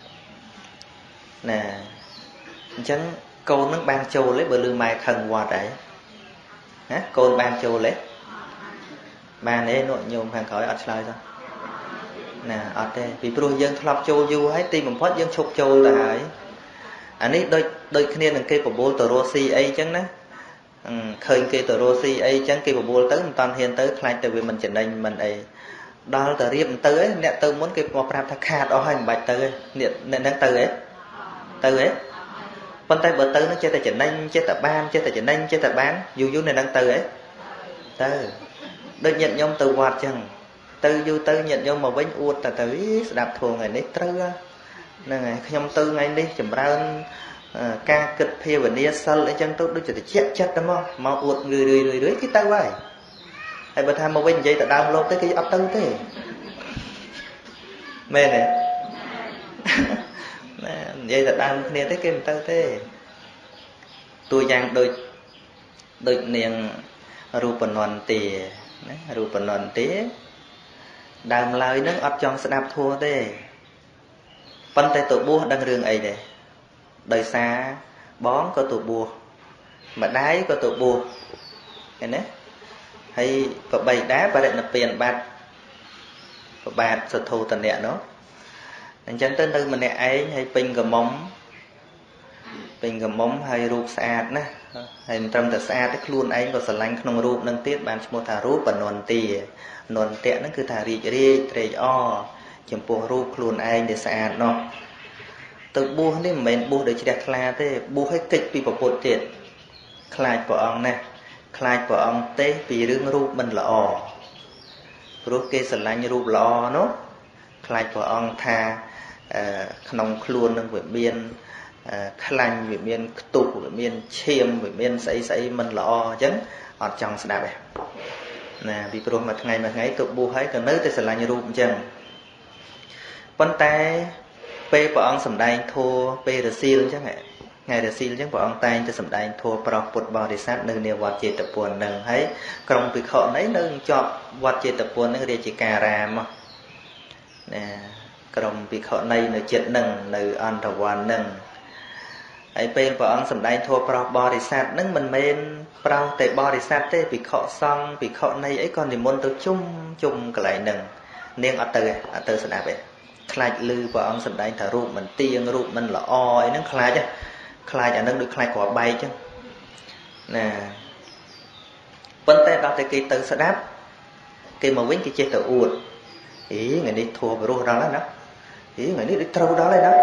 nè chẳng côn nó ban châu lấy bờ lưng mai thần hoạt đấy hả côn ban châu lấy ban ấy nội nhung hàng khỏi ở slide thôi nè ở đây vì pro dân thọp châu du hay tìm một phát dân chụp châu là ấy anh ấy đôi đôi khi nên cái bộ bố tờ rosi ấy chẳng đó khơi cái tờ rosi ấy chẳng cái bộ bố tới toàn hiện tới khai từ vì mình trở nên mình ấy đó là tờ riêng tới nè tôi muốn cái một làm thắc hạt ở hành bạch tới nè đang từ ấy từ ấy con tay bờ tới nó chơi tài trở nên chơi tài ban chơi tài trở nên chơi tài bán dù dù này đang từ ấy từ đôi nhận nhông từ quạt chẳng từ dù từ nhận nhông mà bánh uột là tới đạp thường ngày nấy trưa nè nhông từ ngày đi chậm ra ca kịch phê và nia sân lấy chân tốt đôi chỉ chết chết đúng không mà uột người người người đấy cái tay vậy ហើយបើថាមកវិញនិយាយទៅដើមលោកទៅគេអត់ទៅទេមែនទេណានិយាយទៅដើមគ្នាទេគេមិនទៅទេតួយ៉ាងដូចដូចនាងរូបនន្ទាណារូបនន្ទាដើមឡើយនឹងអត់ចង់ស្ដាប់ធัวទេប៉ុន្តែទៅបួសដឹងរឿងអីដែរដោយសារបងក៏ទៅបួសម្ដាយក៏ទៅបួសឃើញទេហើយប្របីដែរបរិណិព្វានបាត់ប្របាទសទ្ធោតនៈនោះអញ្ចឹងទៅនៅម្នាក់ឯងហើយពេញកមុំពេញកមុំហើយរូបស្អាតណាហើយមិនត្រឹមតែស្អាតទេខ្លួនឯងក៏ស្រឡាញ់ក្នុងរូបនឹងទៀតបានឈ្មោះថារូបនន្ទានន្ទៈហ្នឹងគឺថារីករាយត្រេកអរចំពោះរូបខ្លួនឯងដែលស្អាតនោះទៅបួសនេះមិនមែនបួសដោយជ្រះថ្លាទេបួសឲ្យគេចពីពុទ្ធទៀតខ្លាចព្រះអង្គណាខ្លាចព្រះអង្គទេពីរឿងរូបមិនល្អព្រោះគេស្រឡាញ់រូបល្អនោះខ្លាចព្រះអង្គថាក្នុងខ្លួននឹងវាមានខ្លាញ់វាមានខ្ទុះវាមានឈាមវាមានស្អីស្អីមិនល្អអញ្ចឹងអត់ចង់ស្ដាប់ទេណាពីព្រោះមួយថ្ងៃមួយថ្ងៃទៅបួសហើយក៏នៅតែស្រឡាញ់រូបអញ្ចឹងប៉ុន្តែពេលព្រះអង្គសម្ដែងធម៌ពេលរសៀលអញ្ចឹងថ្ងៃរសៀលអញ្ចឹងព្រះអង្គតែងទៅសម្ដែងធម៌ប្រោសពុទ្ធបរិស័ទនៅនាវត្តចេតពុននឹងហើយក្រុងភិក្ខុនេះនៅជាប់វត្តចេតពុននឹងរាជការាមណាក្រុមភិក្ខុនីនៅចិត្តនឹងនៅអន្តរវ័ននឹងហើយពេលព្រះអង្គសម្ដែងធម៌ប្រោសបរិស័ទនឹងមិនមែនប្រោសតែបរិស័ទទេភិក្ខុសង្ឃភិក្ខុនីអីក៏និមន្តទៅជុំជុំកន្លែងនឹងនាងអត់ទៅអត់ទៅស្ដាប់ទេខ្លាចឮព្រះអង្គសម្ដែងថារូបមិនទៀងរូបមិនល្អអីហ្នឹងខ្លាចខ្លាចអានឹងដូចខ្លាចគ្រាប់បែកចឹងណាប៉ុន្តែដល់តែគេទៅស្ដាប់គេមកវិញគេចេះទៅអួតអីថ្ងៃនេះធัวបរោះដល់ហើយណាអីថ្ងៃនេះដូចត្រូវដល់ហើយណា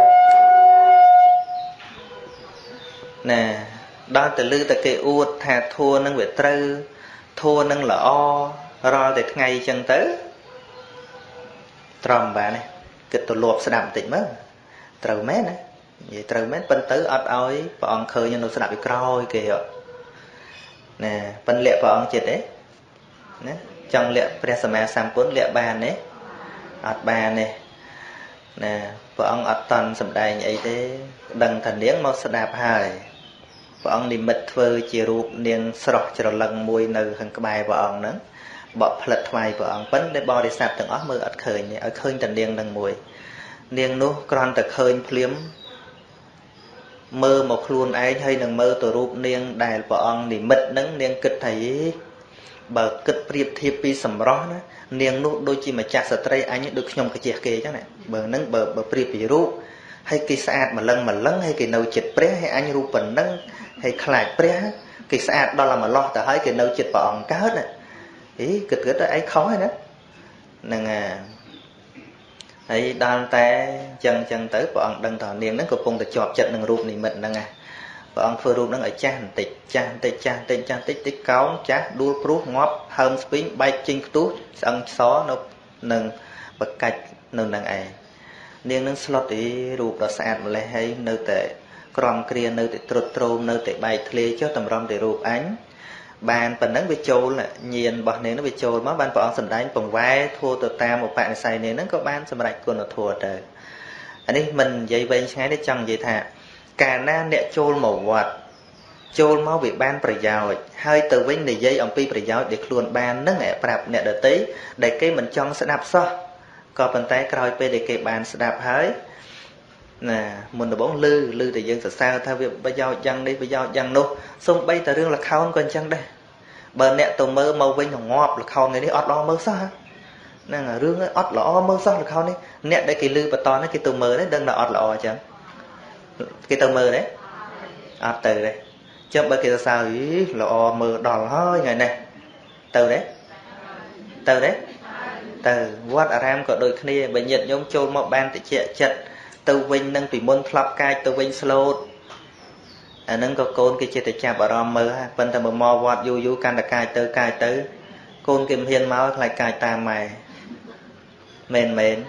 ណាដល់តែឮតែគេអួតថាធัวនឹងវាត្រូវធัวនឹងល្អរាល់តែថ្ងៃចឹងទៅត្រង់បានទេគិតទៅលប់ស្ដាប់បន្តិចមើលត្រូវមែនណានិយាយត្រូវមែនប៉ុន្តែអត់ឲ្យព្រះអង្គឃើញនៅស្ដាប់ពីក្រោយគេណាប៉ុន្តែលាក់ព្រះអង្គចិត្តទេណាចង់លាក់ព្រះសម្មាសម្ពុទ្ធលាក់បានទេអត់បានទេណាព្រះអង្គអត់តន់សម្ដែងអីទេដឹងថានាងមកស្ដាប់ហើយព្រះអង្គនិមិត្តធ្វើជារូបនាងស្រស់ច្រឡឹងមួយនៅខាងក្បែរព្រះអង្គហ្នឹងបកផ្លិតថ្វាយព្រះអង្គប៉ុន្តែបរិស័ទទាំងអស់មើលអត់ឃើញទេឲ្យឃើញតែនាងនឹងមួយនាងនោះគ្រាន់តែឃើញភ្លាមមើលមកខ្លួនឯងហើយនឹងមើលទៅរូបនាងដែលព្រះអង្គនិមិត្តហ្នឹងនាងគិតថាយីបើគិតប្រៀបធៀបពីសម្រស់ណានាងនោះដូចជាម្ចាស់ស្ត្រីអញដូចខ្ញុំកាជះគេអញ្ចឹងណាបើហ្នឹងបើបើប្រៀបពីរូបហើយគេស្អាតម្លឹងម្លឹងហើយគេនៅចិត្តព្រះហើយអញរូបប៉ុណ្ណឹងហើយខ្លាចព្រះគេស្អាតដល់តែម្លោះទៅហើយគេនៅចិត្តព្រះអង្គកើតណាអីគិតគិតទៅឯងខុសហើយណាហ្នឹងហើយដល់តែចឹងចឹងទៅព្រះអង្គដឹងថានាងហ្នឹងកំពុងតែជាប់ចិត្តនឹងរូបនិមិត្តហ្នឹងណាព្រះអង្គធ្វើរូបហ្នឹងឲ្យចាស់បន្តិចចាស់បន្តិចចាស់បន្តិចចាស់បន្តិចតិចកោងចាស់ដួលព្រុសងាប់ហើមស្ពីងបែកចេញខ្ទុះស្អឹងសនៅនឹងបកាច់នៅនឹងឯងនាងហ្នឹងស្លុតអីរូបដ៏ស្អាតម្លេះហើយនៅតែក្រំគ្រានៅតែត្រុតត្រោមនៅតែបែកធ្លាយចុះតម្រុំតែរូបអញបានប៉ុណ្ណឹងវាចូលញៀនរបស់នាងនោះវាចូលមកបានព្រះអង្គសម្ដែងពង្វែធัวទៅតាមឧបនិស្ស័យនាងហ្នឹងក៏បានសម្រេចគុណធัวទៅអានេះមិននិយាយវែងឆ្ងាយទេចង់និយាយថាកាលណាអ្នកចូលមកវត្តចូលមកវាបានប្រយោជន៍ហើយទៅវិញនិយាយអំពីប្រយោជន៍ដែលខ្លួនបានហ្នឹងឯប្រាប់អ្នកដទៃដែលគេមិនចង់ស្ដាប់សោះក៏ប៉ុន្តែក្រោយពេលដែលគេបានស្ដាប់ហើយណាមុនដំបូងលឺលឺតែយើងសរសើរថាវាប្រយោជន៍យ៉ាងនេះប្រយោជន៍យ៉ាងនោះសូម្បីតែរឿងល្ខោនក៏អញ្ចឹងដែរបើអ្នកទៅមើលមកវិញទៅងាប់ល្ខោននេះអត់ល្អមើលសោះហ្នឹងរឿងអត់ល្អមើលសោះល្ខោននេះអ្នកដែលគេលឺបន្តនេះគេទៅមើលទេដឹងថាអត់ល្អអញ្ចឹងគេទៅមើលទេអត់ទៅទេចាំបើគេសរសើរអីល្អមើលដល់ហើយថ្ងៃនេះទៅទេទៅទេទៅវត្តអារាមក៏ដូចគ្នាបើញាតិញោមចូលមកបានតិចចិត្តទៅវិញនឹងពីមុនធ្លាប់កាយទៅវិញស្លូតអាហ្នឹងក៏កូនគេចិត្តតែចាប់អារម្មណ៍មើលហ្នឹងប៉ុន្តែមកមកវត្តយូរយូរកាន់តែកាយទៅកាយទៅកូនគេមិនហ៊ានមកខ្លាចកាយតាមម៉ែមែនមែន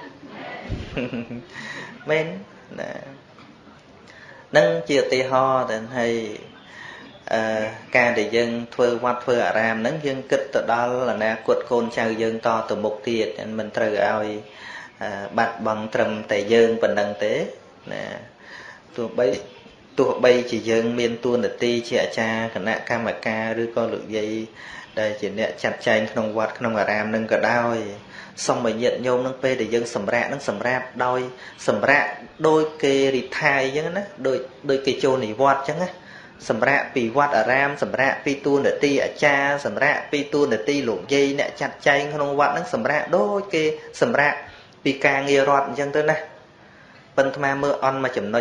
មែនណានឹងជាឧទាហរណ៍តែហើយការដែលយើងធ្វើវត្តធ្វើអារាមហ្នឹងយើងគិតទៅដល់អនាគតកូនចៅយើងតទៅមុខទៀតមិនត្រូវឲ្យបាត់បង់ត្រឹមតែយើងប៉ុណ្ណឹងទេណាទោះបីទោះបីជាយើងមានតួនាទីជាអាចារ្យគណៈកម្មការឬក៏លោកយាយដែលជាអ្នកចាត់ចែងក្នុងវត្តក្នុងអារាមនឹងក៏ដោយសូមឲ្យញាតិញោមនឹងពេលដែលយើងសម្រាកនឹងសម្រាប់ដោយសម្រាកដោយគេរិទ្ធាយអញ្ចឹងណាដោយដោយគេចូលនិវត្តន៍អញ្ចឹងណាសម្រាកពីវត្តអារាមសម្រាកពីតួនាទីអាចារ្យសម្រាកពីតួនាទីលោកយាយអ្នកចាត់ចែងក្នុងវត្តនឹងសម្រាកដូចគេសម្រាកពីការងាររដ្ឋអញ្ចឹងទៅណាប៉ុន្តែមើលអន់មួយចំណុច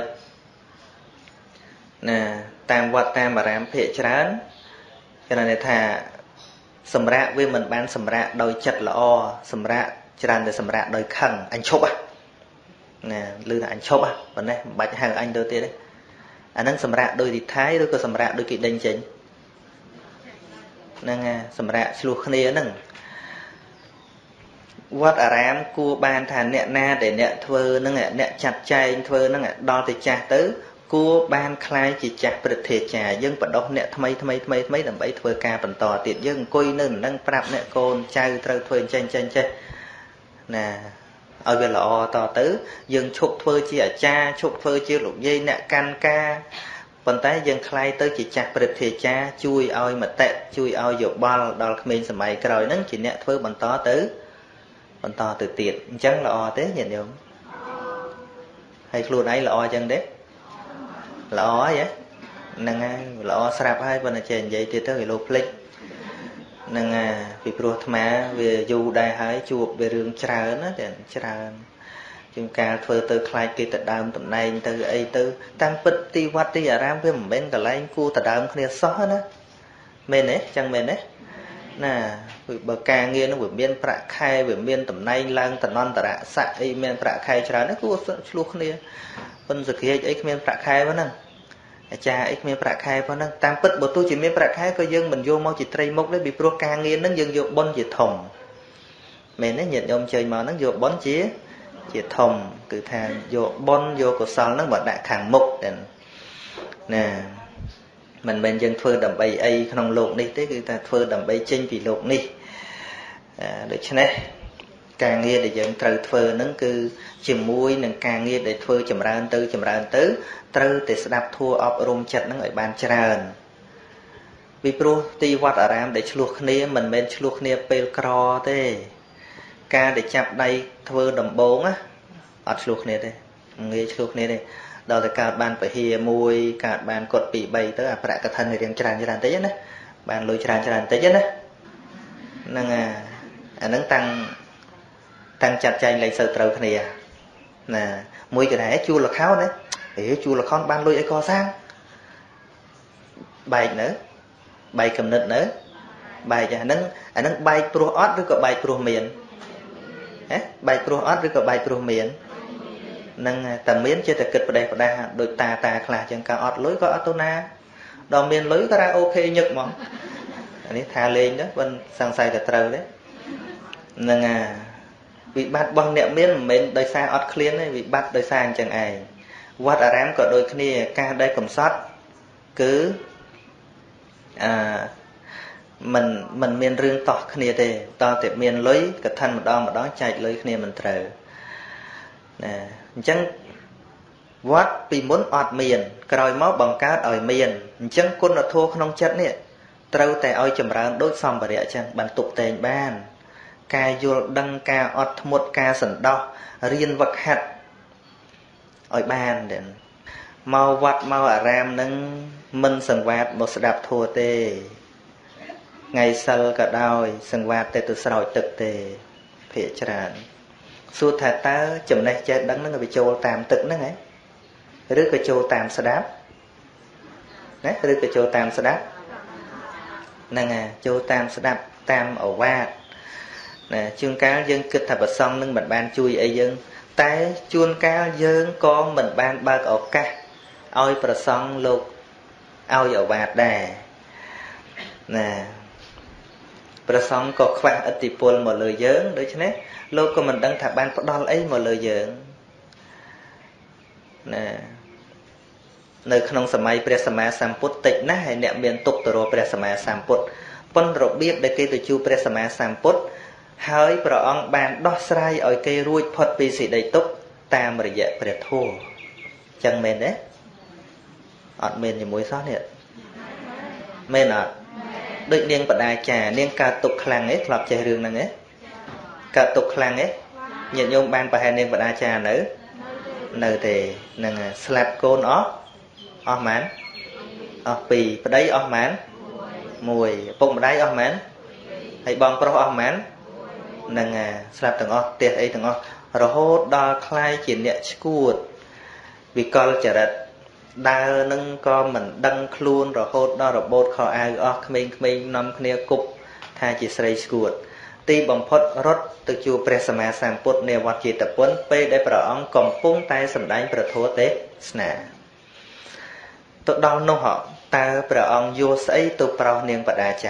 ណាតាមវត្តតាមអារាមភាគច្រើនគេន័យថាសម្រាកវាមិនបានសម្រាកដោយចិត្តល្អសម្រាកច្រើនតែសម្រាកដោយខឹងអញឈប់ណាឮថាអញឈប់ប៉ុណ្ណេះមិនបាច់ហៅអញទៅទៀតទេអាហ្នឹងសម្រាកដោយរិទ្ធាយឬក៏សម្រាកដោយគេដេញចេញហ្នឹងសម្រាកឆ្លោះគ្នាហ្នឹងវត្តអារាមគួរបានថាអ្នកណាដែលអ្នកធ្វើហ្នឹងអ្នកចាត់ចែងធ្វើហ្នឹងដល់ទៅចាស់ទៅគួរបានខ្លាយជាចាស់ព្រឹទ្ធាចារ្យយើងបដោះអ្នកថ្មីថ្មីថ្មីថ្មីដើម្បីធ្វើការបន្តទៀតយើងអង្គុយនៅនឹងប្រាប់អ្នកកូនចៅត្រូវធ្វើអញ្ចឹងអញ្ចឹងចេះណាឲ្យវាល្អតទៅយើងឈប់ធ្វើជាអាចារ្យឈប់ធ្វើជាលោកយាយអ្នកកាន់ការប៉ុន្តែយើងខ្លាយទៅជាចាស់ព្រឹទ្ធាចារ្យជួយឲ្យមតិជួយឲ្យយោបល់ដល់ក្មេងសម័យក្រោយហ្នឹងជាអ្នកធ្វើបន្តទៅបន្តទៅទៀតអញ្ចឹងល្អទេញាតិញោមហើយខ្លួនឯងល្អអញ្ចឹងទេល្អហើយហ្នឹងហើយល្អស្រាប់ហើយប៉ុន្តែចេះនិយាយទៀតទៅវាលោភ្លេចហ្នឹងហើយពីព្រោះអាត្មាវាយូរដែរហើយជួបវារឿងច្រើនណាតែច្រើនជាងការធ្វើទៅខ្លាចគេទៅដើមតំណែងទៅអីទៅតាមពិតទីវត្តទីអារាមវាមិនមែនកន្លែងគួរទៅដើមគ្នាសោះណាមែនទេចឹងមែនទេណាបើការងារនោះវាមានប្រាក់ខែវាមានតំណែងឡើងតំណន្តរស័ក្តិអីមានប្រាក់ខែច្រើនណាគួរឆ្លោះគ្នាប៉ុន្តែសក្តិអីគ្មានប្រាក់ខែប៉ុណ្ណឹងអាចារ្យអីគ្មានប្រាក់ខែប៉ុណ្ណឹងតាមពិតបើទោះជាមានប្រាក់ខែក៏យើងមិនយកមកជាត្រីមុខដែរពីព្រោះការងារហ្នឹងយើងយកបុណ្យជាធំមែនទេញាតិញោមជើញមកហ្នឹងយកបុណ្យជាជាធំគឺថាយកបុណ្យយកកុសលហ្នឹងមកដាក់ខាងមុខតែណាមិនមែនយើងធ្វើដើម្បីអីក្នុងโลกនេះទេគឺថាធ្វើដើម្បីចេញពីโลกនេះដូច្នេះការងារដែលយើងត្រូវធ្វើហ្នឹងគឺជាមួយនឹងការងារដែលធ្វើចម្រើនទៅចម្រើនទៅត្រូវតែស្ដាប់ធัวអប់រំចិត្តហ្នឹងឲ្យបានច្រើនពីព្រោះទីវត្តអារាមដែលឆ្លោះគ្នាមិនមែនឆ្លោះគ្នាពេលក្រទេការដែលចាប់ដៃធ្វើដំបងណាអត់ឆ្លោះគ្នាទេងាយឆ្លោះគ្នាទេដល់តែកើតបានពហិមួយកើតបានគាត់ពីរបីទៅអាប្រាក់កឋិនរៀងច្រើនច្រើនតិចណាបានលុយច្រើនច្រើនតិចណាហ្នឹងអាអាហ្នឹងតាំងតាំងចាត់ចែងលែងសូវត្រូវគ្នាណាមួយក៏ដែរជួលលខោណាអេជួលលខោបានលុយអីកសាងបែកនៅបែកកំណត់នៅបែកអាហ្នឹងអាហ្នឹងបែកព្រោះអត់ឬក៏បែកព្រោះមានហ៎បែកព្រោះអត់ឬក៏បែកព្រោះមាននឹងតែមានចេះតែគិតផ្ដេសផ្ដាសដូចតាតាខ្លះចឹងការអត់លុយក៏អត់ទៅណាដល់មានលុយក៏រ៉ាអូខេញឹកហ្មងអានេះថាលេងទៅមិនសង្ស័យតែត្រូវទេនឹងអាវិបត្តិរបស់អ្នកមានមិនមែនដោយសារអត់ឃ្លានទេវិបត្តិដោយសារអញ្ចឹងឯងវត្តអារាមក៏ដូចគ្នាការដែលកំសត់គឺអឺមិនមិនមានរឿងតោះគ្នាទេតើតែមានលុយកឋិនម្ដងម្ដងចែកលុយគ្នាមិនត្រូវណាអញ្ចឹងវត្តពីមុនអត់មានក្រោយមកបង្កើតឲ្យមានអញ្ចឹងគុណធម៌ក្នុងចិត្តនេះត្រូវតែឲ្យចម្រើនដូចសម្ភារៈអញ្ចឹងបានតុបតែងបានការយល់ដឹងការអត់ធ្មត់ការសន្តោសរៀនវឹកហាត់ឲ្យបានទៅមកវត្តមកអារាមនឹងមិនសង្វាតមកស្ដាប់ធម៌ទេថ្ងៃសិលក៏ដោយសង្វាតតែទៅស្រោចទឹកទេភាកច្រើនសួរថាតើចំណេះចេះដឹងហ្នឹងវាចូលតាមទឹកហ្នឹងហ៎ឬក៏ចូលតាមស្ដាប់ណាឬក៏ចូលតាមស្ដាប់ហ្នឹងហើយចូលតាមស្ដាប់តាមអវាទណាជួនកាលយើងគិតថាប្រសងនឹងមិនបានជួយអីយើងតែជួនកាលយើងក៏មិនបានបើកឱកាសឲ្យប្រសងលោកឲ្យអវាទដែរណាប្រសងក៏ខ្វះឥទ្ធិពលមកលើយើងដូច្នេះលោកក៏មិនដឹងថាបានផ្ដល់អីមកលើយើងណានៅក្នុងសម័យព្រះសម្មាសម្ពុទ្ធតិចណាស់ហើយអ្នកមានទុកទៅរកព្រះសម្មាសម្ពុទ្ធប៉ុន្តែរបៀបដែលគេទៅជួបព្រះសម្មាសម្ពុទ្ធហើយព្រះអង្គបានដោះស្រាយឲ្យគេរួចផុតពីសេចក្តីទុក្ខតាមរយៈព្រះធម៌ចឹងមែនទេអត់មែនជាមួយសោះនេះមែនអត់ដូចនាងបដាចានាងកើតទុក្ខខ្លាំងទេធ្លាប់ចេះរឿងហ្នឹងទេកើតទុក្ខខ្លាំងទេញាតិញោមបានប្រហែលនាងបដាចានៅនៅទេហ្នឹងស្លាប់កូនអស់អស់ម៉ានអស់ពីរប្តីអស់ម៉ានមួយឪពុកម្ដាយអស់ម៉ានហើយបងប្រុសអស់ម៉ានហ្នឹងស្លាប់ទាំងអស់ផ្ទះអីទាំងអស់រហូតដល់ខ្លាយជាអ្នកឈួតវិកលចរិតដើរនឹងក៏មិនដឹងខ្លួនរហូតដល់របូតខោអាវអស់ក្មេងៗនាំគ្នាគប់ថាជាស្រីឈួតទីបំផុតរត់ទៅជួបព្រះសម្មាសម្ពុទ្ធនៅវត្តជេតពុនពេលដែលព្រះអង្គកំពុងតែសម្ដែងព្រះធម៌ទេសនាទៅដល់នោះតើព្រះអង្គយកស្អីទៅប្រោសនាងបដាចា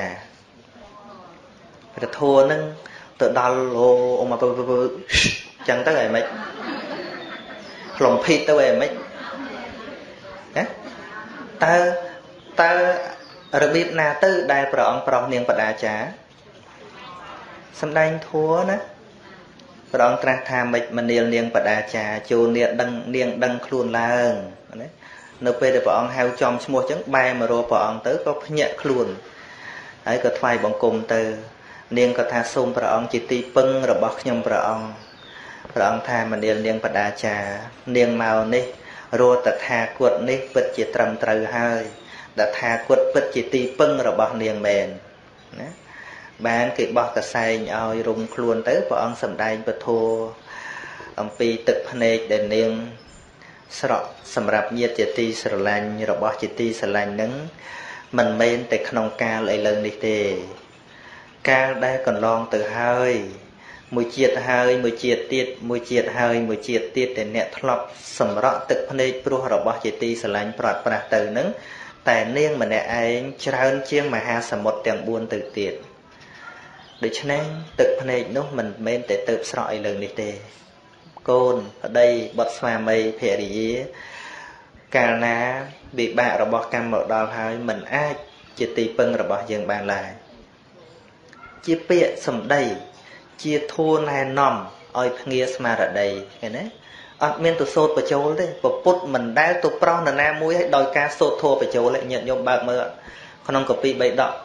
ព្រះធម៌នឹងទៅដល់អូអ៊ំបើចឹងទៅហើយមិនខ្លំភីទៅហើយមិនណាតើតើរបៀបណាទៅដែលព្រះអង្គប្រោសនាងបដាចាសម្ដែងធัวណាព្រះអង្គត្រាស់ថាមិនមនាលនាងបដាចាចូលនាងដឹងនាងដឹងខ្លួនឡើងណានៅពេលដែលព្រះអង្គហៅចំឈ្មោះចឹងបែរមករកព្រះអង្គទៅក៏ភ្ញាក់ខ្លួនហើយក៏ថ្វាយបង្គំទៅនាងក៏ថាសូមព្រះអង្គជាទីពឹងរបស់ខ្ញុំព្រះអង្គព្រះអង្គថាមនាលនាងបដាចានាងមកនេះរកតថាគតនេះពិតជាត្រឹមត្រូវហើយតថាគតពិតជាទីពឹងរបស់នាងមែនណាបានគេបោះកសែងឲ្យរុំខ្លួនទៅព្រះអង្គសម្ដែងពធអំពីទឹកភ្នែកដែលនាងស្រក់សម្រាប់ញាតិជាទីស្រឡាញ់របស់ជាទីស្រឡាញ់នឹងមិនមែនតែក្នុងកាលឥឡូវនេះទេកាលដែលកន្លងទៅហើយមួយជាតិហើយមួយជាតិទៀតមួយជាតិហើយមួយជាតិទៀតតែអ្នកធ្លាប់សម្រក់ទឹកភ្នែកព្រោះរបស់ជាទីស្រឡាញ់ប្រាត់ប្រាស់ទៅនឹងតែនាងម្នាក់ឯងច្រើនជាងមហាសមុទ្រទាំងបួនទៅទៀតដូច្នេះទឹកភ្នែកនោះមិនមែនតែទៅស្រក់ឥឡូវនេះទេកូនប្តីបុត្រស្វាមីភរិយាកាលណាវិបាករបស់កម្មមកដល់ហើយមិនអាចជាទីពឹងរបស់យើងបានឡើយជាពាក្យសម្ដីជាធัวណែនាំឲ្យភ្ងាស្មារតីឃើញទេអត់មានទៅសូត្របញ្ចូលទេពុទ្ធមិនដែលទៅប្រោសនរណាមួយឲ្យដោយការសូត្រធัวបញ្ចូលទេញាតិញោមបើកមើលក្នុងកពីបីដក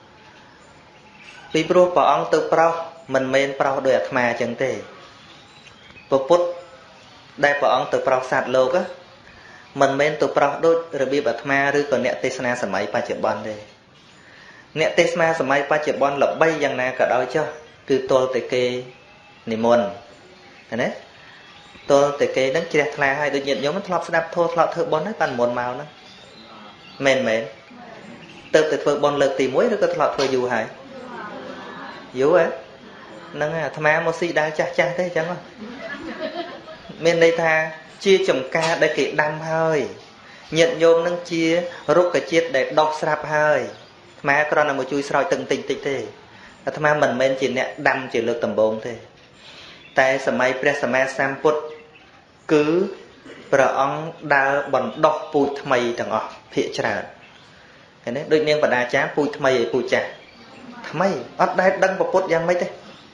ពីព្រោះព្រះអង្គទៅប្រោសមិនមែនប្រោសដោយអាត្មាអញ្ចឹងទេពុទ្ធដែលព្រះអង្គទៅប្រោសសត្វលោកមិនមែនទៅប្រោសដូចរបៀបអាត្មាឬក៏អ្នកទេសនាសម័យបច្ចុប្បន្នទេអ្នកទេសនាសម័យបច្ចុប្បន្នល្បីយ៉ាងណាក៏ដោយចុះគឺទល់តែគេនិមន្តឃើញទេទល់តែគេនឹងជ្រះថ្លាហើយដូចញាតិញោមធ្លាប់ស្ដាប់ធម៌ធ្លាប់ធ្វើបុណ្យហើយបានមុនមកហ្នឹងមែនមែនទៅទៅធ្វើបុណ្យលើកទីមួយឬក៏ធ្លាប់ធ្វើយូរហើយយូរហ៎ហ្នឹងអាត្មាមកស៊ីដាល់ចាស់ចាស់ទេអញ្ចឹងមានន័យថាជាចំការដែលគេដាំហើយញាតិញោមនឹងជារុក្ខជាតិដែលដុះស្រាប់ហើយអាត្មាគ្រាន់តែមកជួយស្រោចទឹកតិចតិចទេអាត្មាមិនមែនជាអ្នកដាំជាលើកដំបូងទេតែសម័យព្រះសម្មាសម្ពុទ្ធគឺព្រះអង្គដើរបណ្ដោះពូជថ្មីទាំងអស់ភាគច្រើនឃើញទេដូចនាងបដាចាពូជថ្មីឲ្យពូជចាស់ថ្មីអត់ដែលដឹងពុទ្ធយ៉ាងម៉េចទេ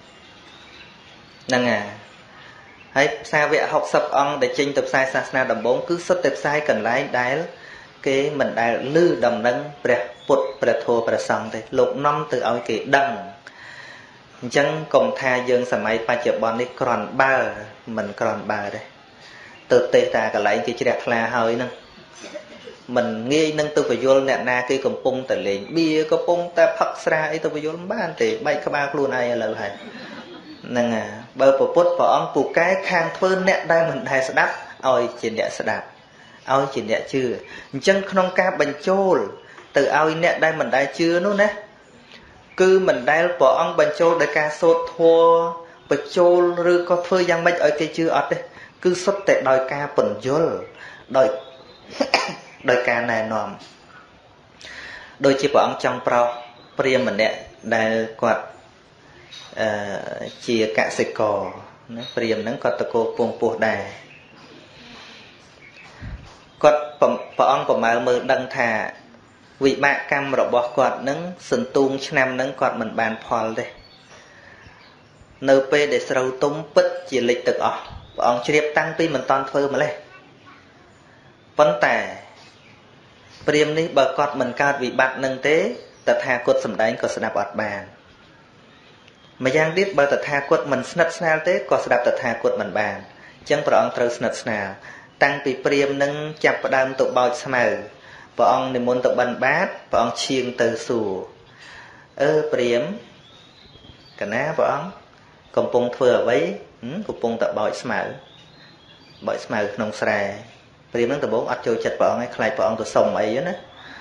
ហ្នឹងហើយហើយផ្សារវគ្គហុកសិបអង្គដែលចេញទៅផ្សាយសាសនាដំបូងគឺសុទ្ធតែផ្សាយកន្លែងដែលគេមិនដែលឮដំណឹងព្រះពុទ្ធព្រះធម៌ព្រះសង្ឃទេលោកនាំទៅឲ្យគេដឹងអញ្ចឹងកុំថាយើងសម័យបច្ចុប្បន្ននេះក្រាន់បើមិនក្រាន់បើទេទៅទេតាកន្លែងគេជ្រះថ្លាហើយហ្នឹងមិនងាយនឹងទៅពយល់អ្នកណាគេកំពុងតែលេងបៀកំពុងតែផឹកស្រាអីទៅពយល់មិនបានទេបែកក្បាលខ្លួនឯងឥឡូវហើយហ្នឹងហើយបើពុទ្ធព្រះអង្គពូកែខាងធ្វើអ្នកដែលមិនដែលស្ដាប់ឲ្យជាអ្នកស្ដាប់ឲ្យជាអ្នកជឿអញ្ចឹងក្នុងការបញ្ចូលទៅឲ្យអ្នកដែលមិនដែលជឿនោះណាគឺមិនដែលព្រះអង្គបញ្ចូលដោយការសូត្រធម៌បញ្ចូលឬក៏ធ្វើយ៉ាងម៉េចឲ្យគេជឿអត់ទេគឺសុទ្ធតែដោយការពន្យល់ដោយដោយការណែនាំដូចជាព្រះអង្គចង់ប្រោសព្រាហ្មណ៍ម្នាក់ដែលគាត់អឺជាកសិករណាព្រាហ្មណ៍ហ្នឹងគាត់តកោពងពោះដែរគាត់ព្រះអង្គប្រមើលមើលដឹងថាវិបាកកម្មរបស់គាត់នឹងសន្ទូងឆ្នាំនឹងគាត់មិនបានផលទេនៅពេលដែលស្រូវទុំពិតជាលិចទឹកអស់ព្រះអង្គជ្រាបតាំងពីមិនតាន់ធ្វើម្លេះប៉ុន្តែព្រាហ្មណ៍នេះបើគាត់មិនកើតវិបត្តិនឹងទេតថាគតសំដែងក៏ស្ដាប់អត់បានម្យ៉ាងទៀតបើតថាគតមិនស្និទ្ធស្នាលទេក៏ស្ដាប់តថាគតមិនបានអញ្ចឹងព្រះអង្គត្រូវស្និទ្ធស្នាលតាំងពីព្រាហ្មណ៍នឹងចាប់ផ្ដើមទៅបោចស្មៅព្រះអង្គនិមន្តទៅបិណ្ឌបាតព្រះអង្គឈៀងទៅសួរអឺព្រាហ្មណ៍កណាព្រះអង្គកំពុងធ្វើអ្វីកំពុងតែបោចស្មៅបោចស្មៅក្នុងស្រែព្រាហ្មណ៍នឹងដំបូងអត់ចូលចិត្តព្រះអង្គឲ្យខ្លាចព្រះអង្គទៅសុំអីណាណា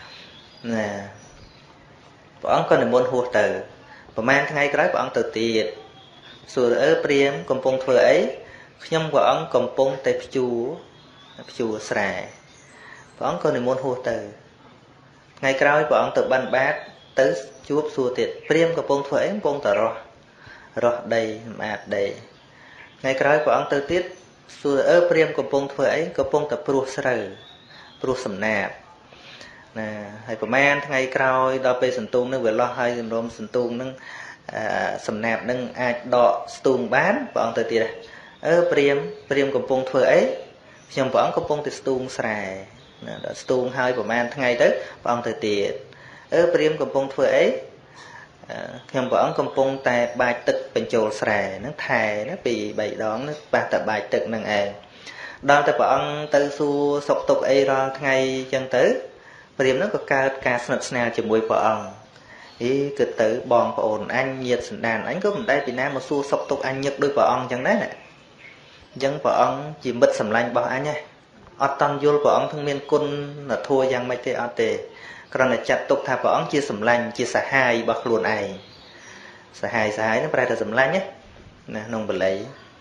ព្រះអង្គក៏និមន្តហួសទៅប្រហែលថ្ងៃក្រោយព្រះអង្គទៅទៀតសួរអឺព្រាហ្មណ៍កំពុងធ្វើអីខ្ញុំព្រះអង្គកំពុងតែភ្ជួរភ្ជួរស្រែព្រះអង្គក៏និមន្តហួសទៅថ្ងៃក្រោយព្រះអង្គទៅបិណ្ឌបាតទៅជួបសួរទៀតព្រាហ្មណ៍កំពុងធ្វើអីកំពុងតែរស់រស់ដីសម្អាតដីថ្ងៃក្រោយព្រះអង្គទៅទៀតសួរអើព្រាហ្មណ៍កំពុងធ្វើអីកំពុងតែព្រោះស្រូវព្រោះសំណាបណាហើយប្រហែលថ្ងៃក្រោយដល់ពេលសន្ទូងនឹងវាលោះហើយរំសន្ទូងនឹងសំណាបនឹងអាចដកស្ទូងបានព្រះអង្គទៅទៀតអើព្រាហ្មណ៍ព្រាហ្មណ៍កំពុងធ្វើអីខ្ញុំព្រះអង្គកំពុងតែស្ទូងស្រែណាដល់ស្ទូងហើយប្រហែលថ្ងៃទៅព្រះអង្គទៅទៀតអើព្រាហ្មណ៍កំពុងធ្វើអីខ្ញុំព្រះអង្គកំពុងតែបាចទឹកបញ្ចូលស្រែហ្នឹងថែណាពីបីដងហ្នឹងប៉ះតែបាចទឹកហ្នឹងឯងដល់តែព្រះអង្គទៅសួរសុខទុក្ខអីរាល់ថ្ងៃអញ្ចឹងទៅព្រាហ្មណ៍ហ្នឹងក៏កើតការស្និទ្ធស្នាលជាមួយព្រះអង្គអីគិតទៅបងប្អូនអញញាតិសន្តានអញក៏មិនដែលពីណាមកសួរសុខទុក្ខអញញឹកដោយព្រះអង្គអញ្ចឹងដែរណាអញ្ចឹងព្រះអង្គជាមិត្តសម្លាញ់របស់អញណាអត់តន់យល់ព្រះអង្គទាំងមានគុណធម៌យ៉ាងម៉េចទេអត់ទេគ្រាន់តែចាត់ទុកថាព្រះអង្គជាសម្លាញ់ជាសហាយរបស់ខ្លួនឯងសហាយសហាយហ្នឹងប្រែថាសម្លាញ់ណាក្នុងបាលី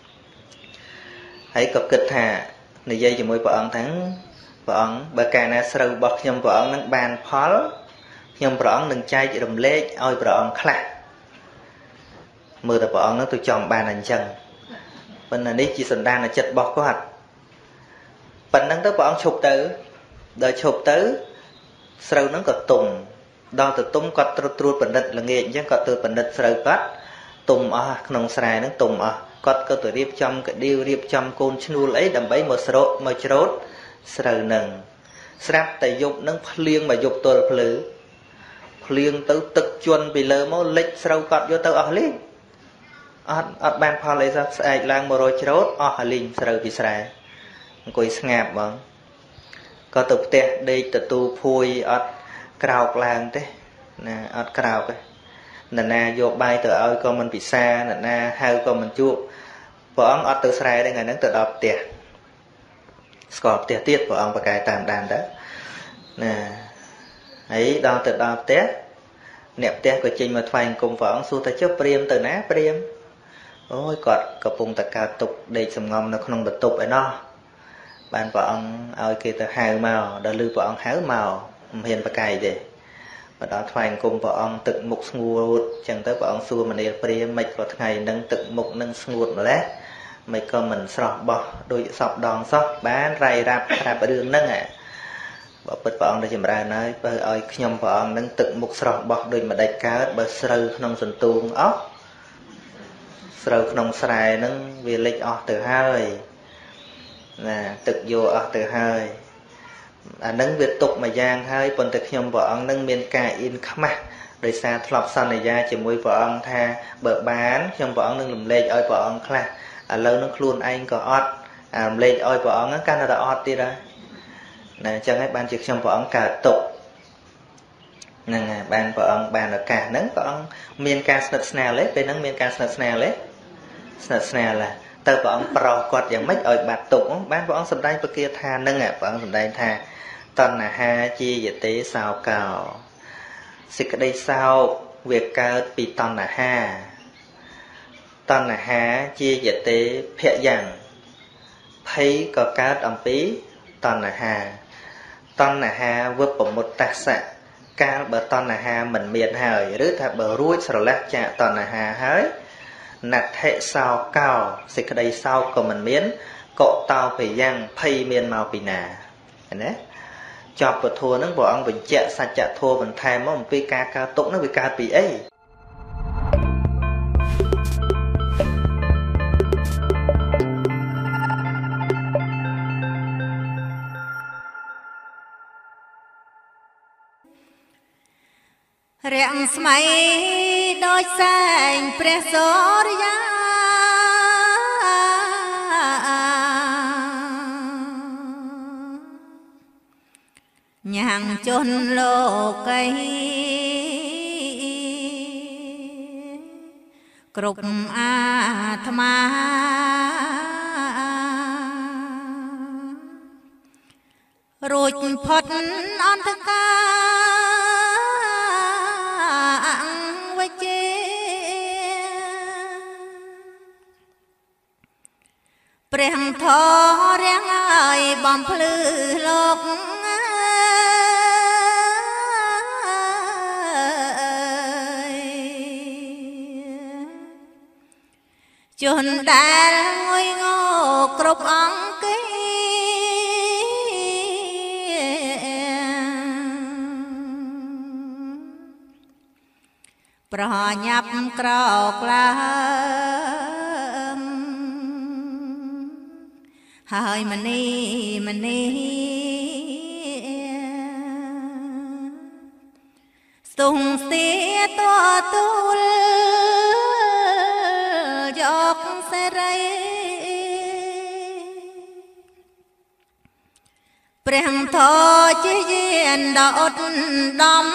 ហើយក៏គិតថានិយាយជាមួយព្រះអង្គថាព្រះអង្គបើកាលណាស្រូវរបស់ខ្ញុំព្រះអង្គនឹងបានផលខ្ញុំព្រះអង្គនឹងចែករំលែកឲ្យព្រះអង្គខ្លះមើលតែព្រះអង្គនឹងទៅចង់បានអញ្ចឹងប៉ុន្តែនេះជាសន្តានចិត្តរបស់គាត់ប៉ុណ្្នឹងទៅព្រះអង្គឈប់ទៅដល់ឈប់ទៅស្រូវហ្នឹងក៏ទុំដល់ទៅទុំគាត់ត្រួតត្រួតបណ្ឌិតល្ងាចអញ្ចឹងគាត់ទៅបណ្ឌិតស្រូវគាត់ទុំអស់ក្នុងស្រែហ្នឹងទុំអស់គាត់ក៏ទៅរៀបចំកដៀវរៀបចំកូនឈ្នួលអីដើម្បីមកស្រោកមកច្រូតស្រូវហ្នឹងស្រាប់តែយប់ហ្នឹងភ្លៀងមកយប់ទល់ភ្លឺភ្លៀងទៅទឹកជន់ពីលើមកលិចស្រូវគាត់យកទៅអស់លីងអត់អត់បានផលអីសោះស្អែកឡើងមករកច្រូតអស់លីងស្រូវពីស្រែអង្គុយស្ងាប់ហ្មងក៏ទៅផ្ទះដេកទទួលភួយអត់ក្រោកឡើងទេណាអត់ក្រោកទេនរណាយកបាយទៅឲ្យក៏មិនពិសានរណាហៅក៏មិនជួបព្រះអង្គអត់ទៅស្រែទេថ្ងៃហ្នឹងទៅដល់ផ្ទះស្គាល់ផ្ទះទៀតព្រះអង្គប្រកែតាមដានទៅណាហើយដល់ទៅដល់ផ្ទះអ្នកផ្ទះក៏ចេញមកថ្វាយអង្គមព្រះអង្គសួរថាចុះព្រាហ្មណ៍ទៅណាព្រាហ្មណ៍អូយគាត់កំពុងតែកើតទុកដេកសំងំនៅក្នុងបន្ទប់ឯណោះបានព្រះអង្គឲ្យគេទៅហៅមកដល់ឮព្រះអង្គហៅមកមិនហ៊ានប្រកែកទេមកដល់ថ្វាយអង្គមព្រះអង្គទឹកមុខស្ងួតអញ្ចឹងទៅព្រះអង្គសួរមនាលព្រាហ្មណ៍មិនក៏ថ្ងៃហ្នឹងទឹកមុខនឹងស្ងួតម្ល៉េះមិនក៏មិនស្រស់បោះដូចសពដងសោះបានរាយរាប់ប្រាប់រឿងហ្នឹងបើពិតព្រះអង្គទៅចម្រើនហើយបើឲ្យខ្ញុំព្រះអង្គហ្នឹងទឹកមុខស្រស់បោះដូចម្ដេចកើតបើស្រូវក្នុងសន្ទូងអស់ស្រូវក្នុងស្រែហ្នឹងវាលិចអស់ទៅហើយណាទឹកយកអស់ទៅហើយអានឹងវាទុកមួយយ៉ាងហើយប៉ុន្តែខ្ញុំព្រះអង្គនឹងមានការអៀនខ្មាស់ដោយសារធ្លាប់សន្យាជាមួយព្រះអង្គថាបើបានខ្ញុំព្រះអង្គនឹងរំលែកឲ្យព្រះអង្គខ្លះឥឡូវនឹងខ្លួនឯងក៏អត់រំលែកឲ្យព្រះអង្គហ្នឹងកាន់តែអត់ទៀតហើយណាអញ្ចឹងហើយបានជាខ្ញុំព្រះអង្គកើតទុកហ្នឹងហើយបានព្រះអង្គបានឱកាសហ្នឹងព្រះអង្គមានការស្និទ្ធស្នាលទេពេលហ្នឹងមានការស្និទ្ធស្នាលទេស្និទ្ធស្នាលឡាទៅព្រះអង្គប្រោសគាត់យ៉ាងម៉េចឲ្យបាត់ទុកបានព្រះអង្គសម្ដែងពគាថានឹងព្រះអង្គសម្ដែងថាតណ្ហាជាយតេសោកោសេចក្តីសោកវាកើតពីតណ្ហាតណ្ហាជាយតេភយ៉ាងភ័យក៏កើតអំពីតណ្ហាតណ្ហាវិបមុត្តស្សៈកាលបើតណ្ហាមិនមានហើយឬថាបើរួចស្រឡះចាកតណ្ហាហើយណដ្ឋិសោកោសេចក្តីសោកក៏មិនមានកតោភ័យយ៉ាងភ័យមានមកពីណាណាចប់ពធហ្នឹងព្រះអង្គបញ្ជាក់សច្ចធម៌បន្ថែមមកអំពីការកើតទុក្ខហ្នឹងវាកើតពីអីរាំងស្មៃដូចសែងព្រះសូរិយាញ៉ាំងជន់លោកីគ្រប់អាត្មារួចផុតអន្តកាវិជាព្រះធររាំងឲ្យបំភ្លឺលោកជនដែលងុយងោគ្រប់អង្គគេប្រញាប់ក្រោកឡើងហើយមនីមនីស្ទងស្ទាតទូលយកសេរីព្រះធម៌ជាយានដ៏ឧត្តម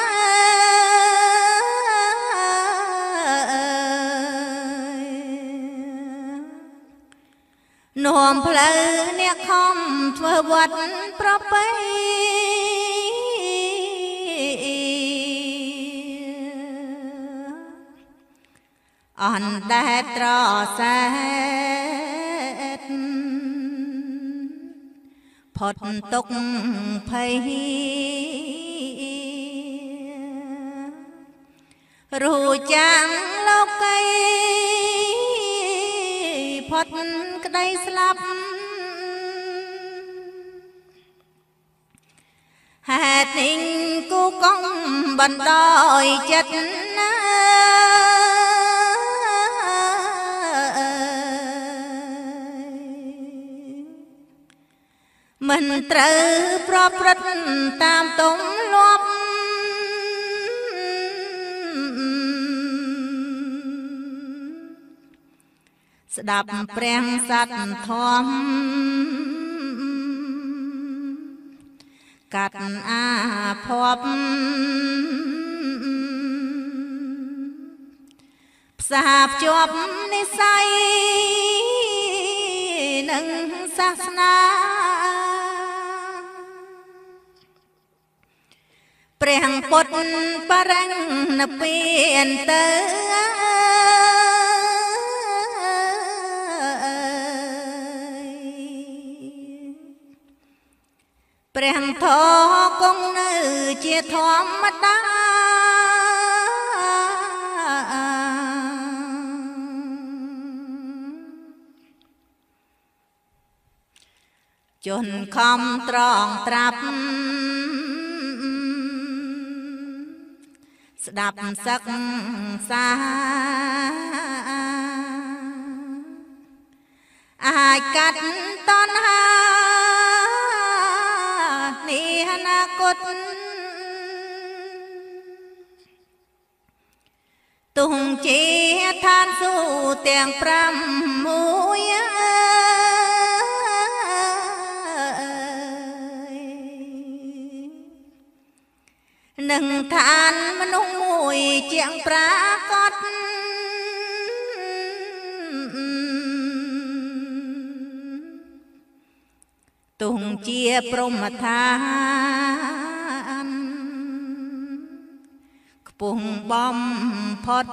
នាំផ្លូវអ្នកខំធ្វើវត្តប្រពៃអណ្ដែតត្រសែតផុតទុក្ខភ័យរួចចាំងលោកីផុតក្តីស្លាប់ហេតុនេះគូកងបណ្ដោយចិត្តណាមិនត្រូវប្រព្រឹត្តតាមទម្លាប់ស្ដាប់ព្រះសត្យធម៌កាត់អាភ័ព្វផ្សារភ្ជាប់និស្ស័យនឹងសាសនាព្រះពុទ្ធបរិញ្ញពៀនទៅព្រះធម៌គង់នៅជាធម្មតាជនខំត្រង់ត្រាប់ស្ដាប់សិក្សាអាចកាត់តណ្ហានេះអនាគតទងជាឋានសួគ៌ទាំងប្រាំមួយនឹងឋានមនុស្សមួយជាងប្រាកដទងជាព្រហ្មឋានខ្ពស់បំផុត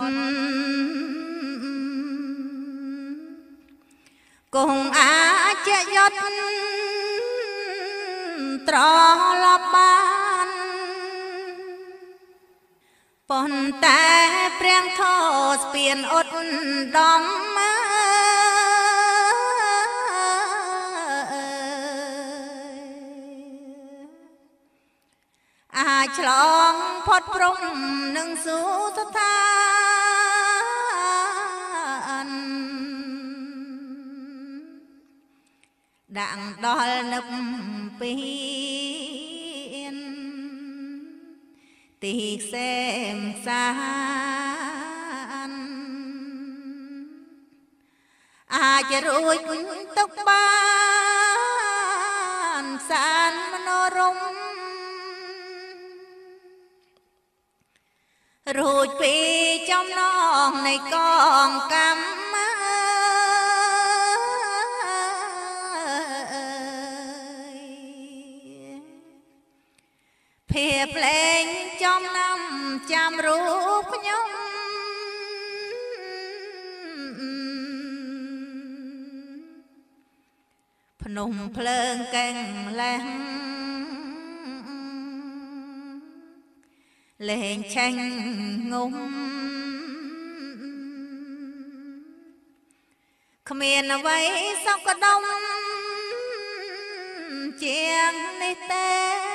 គង់អាចយុទ្ធត្រឡប់បានប៉ុន្តែព្រះធម៌ស្ពានឧត្តមអាចឆ្លងផុតព្រំនឹងសុសថានដាក់ដល់នឹកពីនទីសេមសានអាចរួចទុកបានសានមនោរម្យរួចពីចំណងនៃកងកម្មភៀបលែងចំណាំចាំរូបខ្ញុំភ្នំភ្លើងកែងលែងលែងឆេញងុំគ្មានអ្វីសោកដុំជាងនេះទេ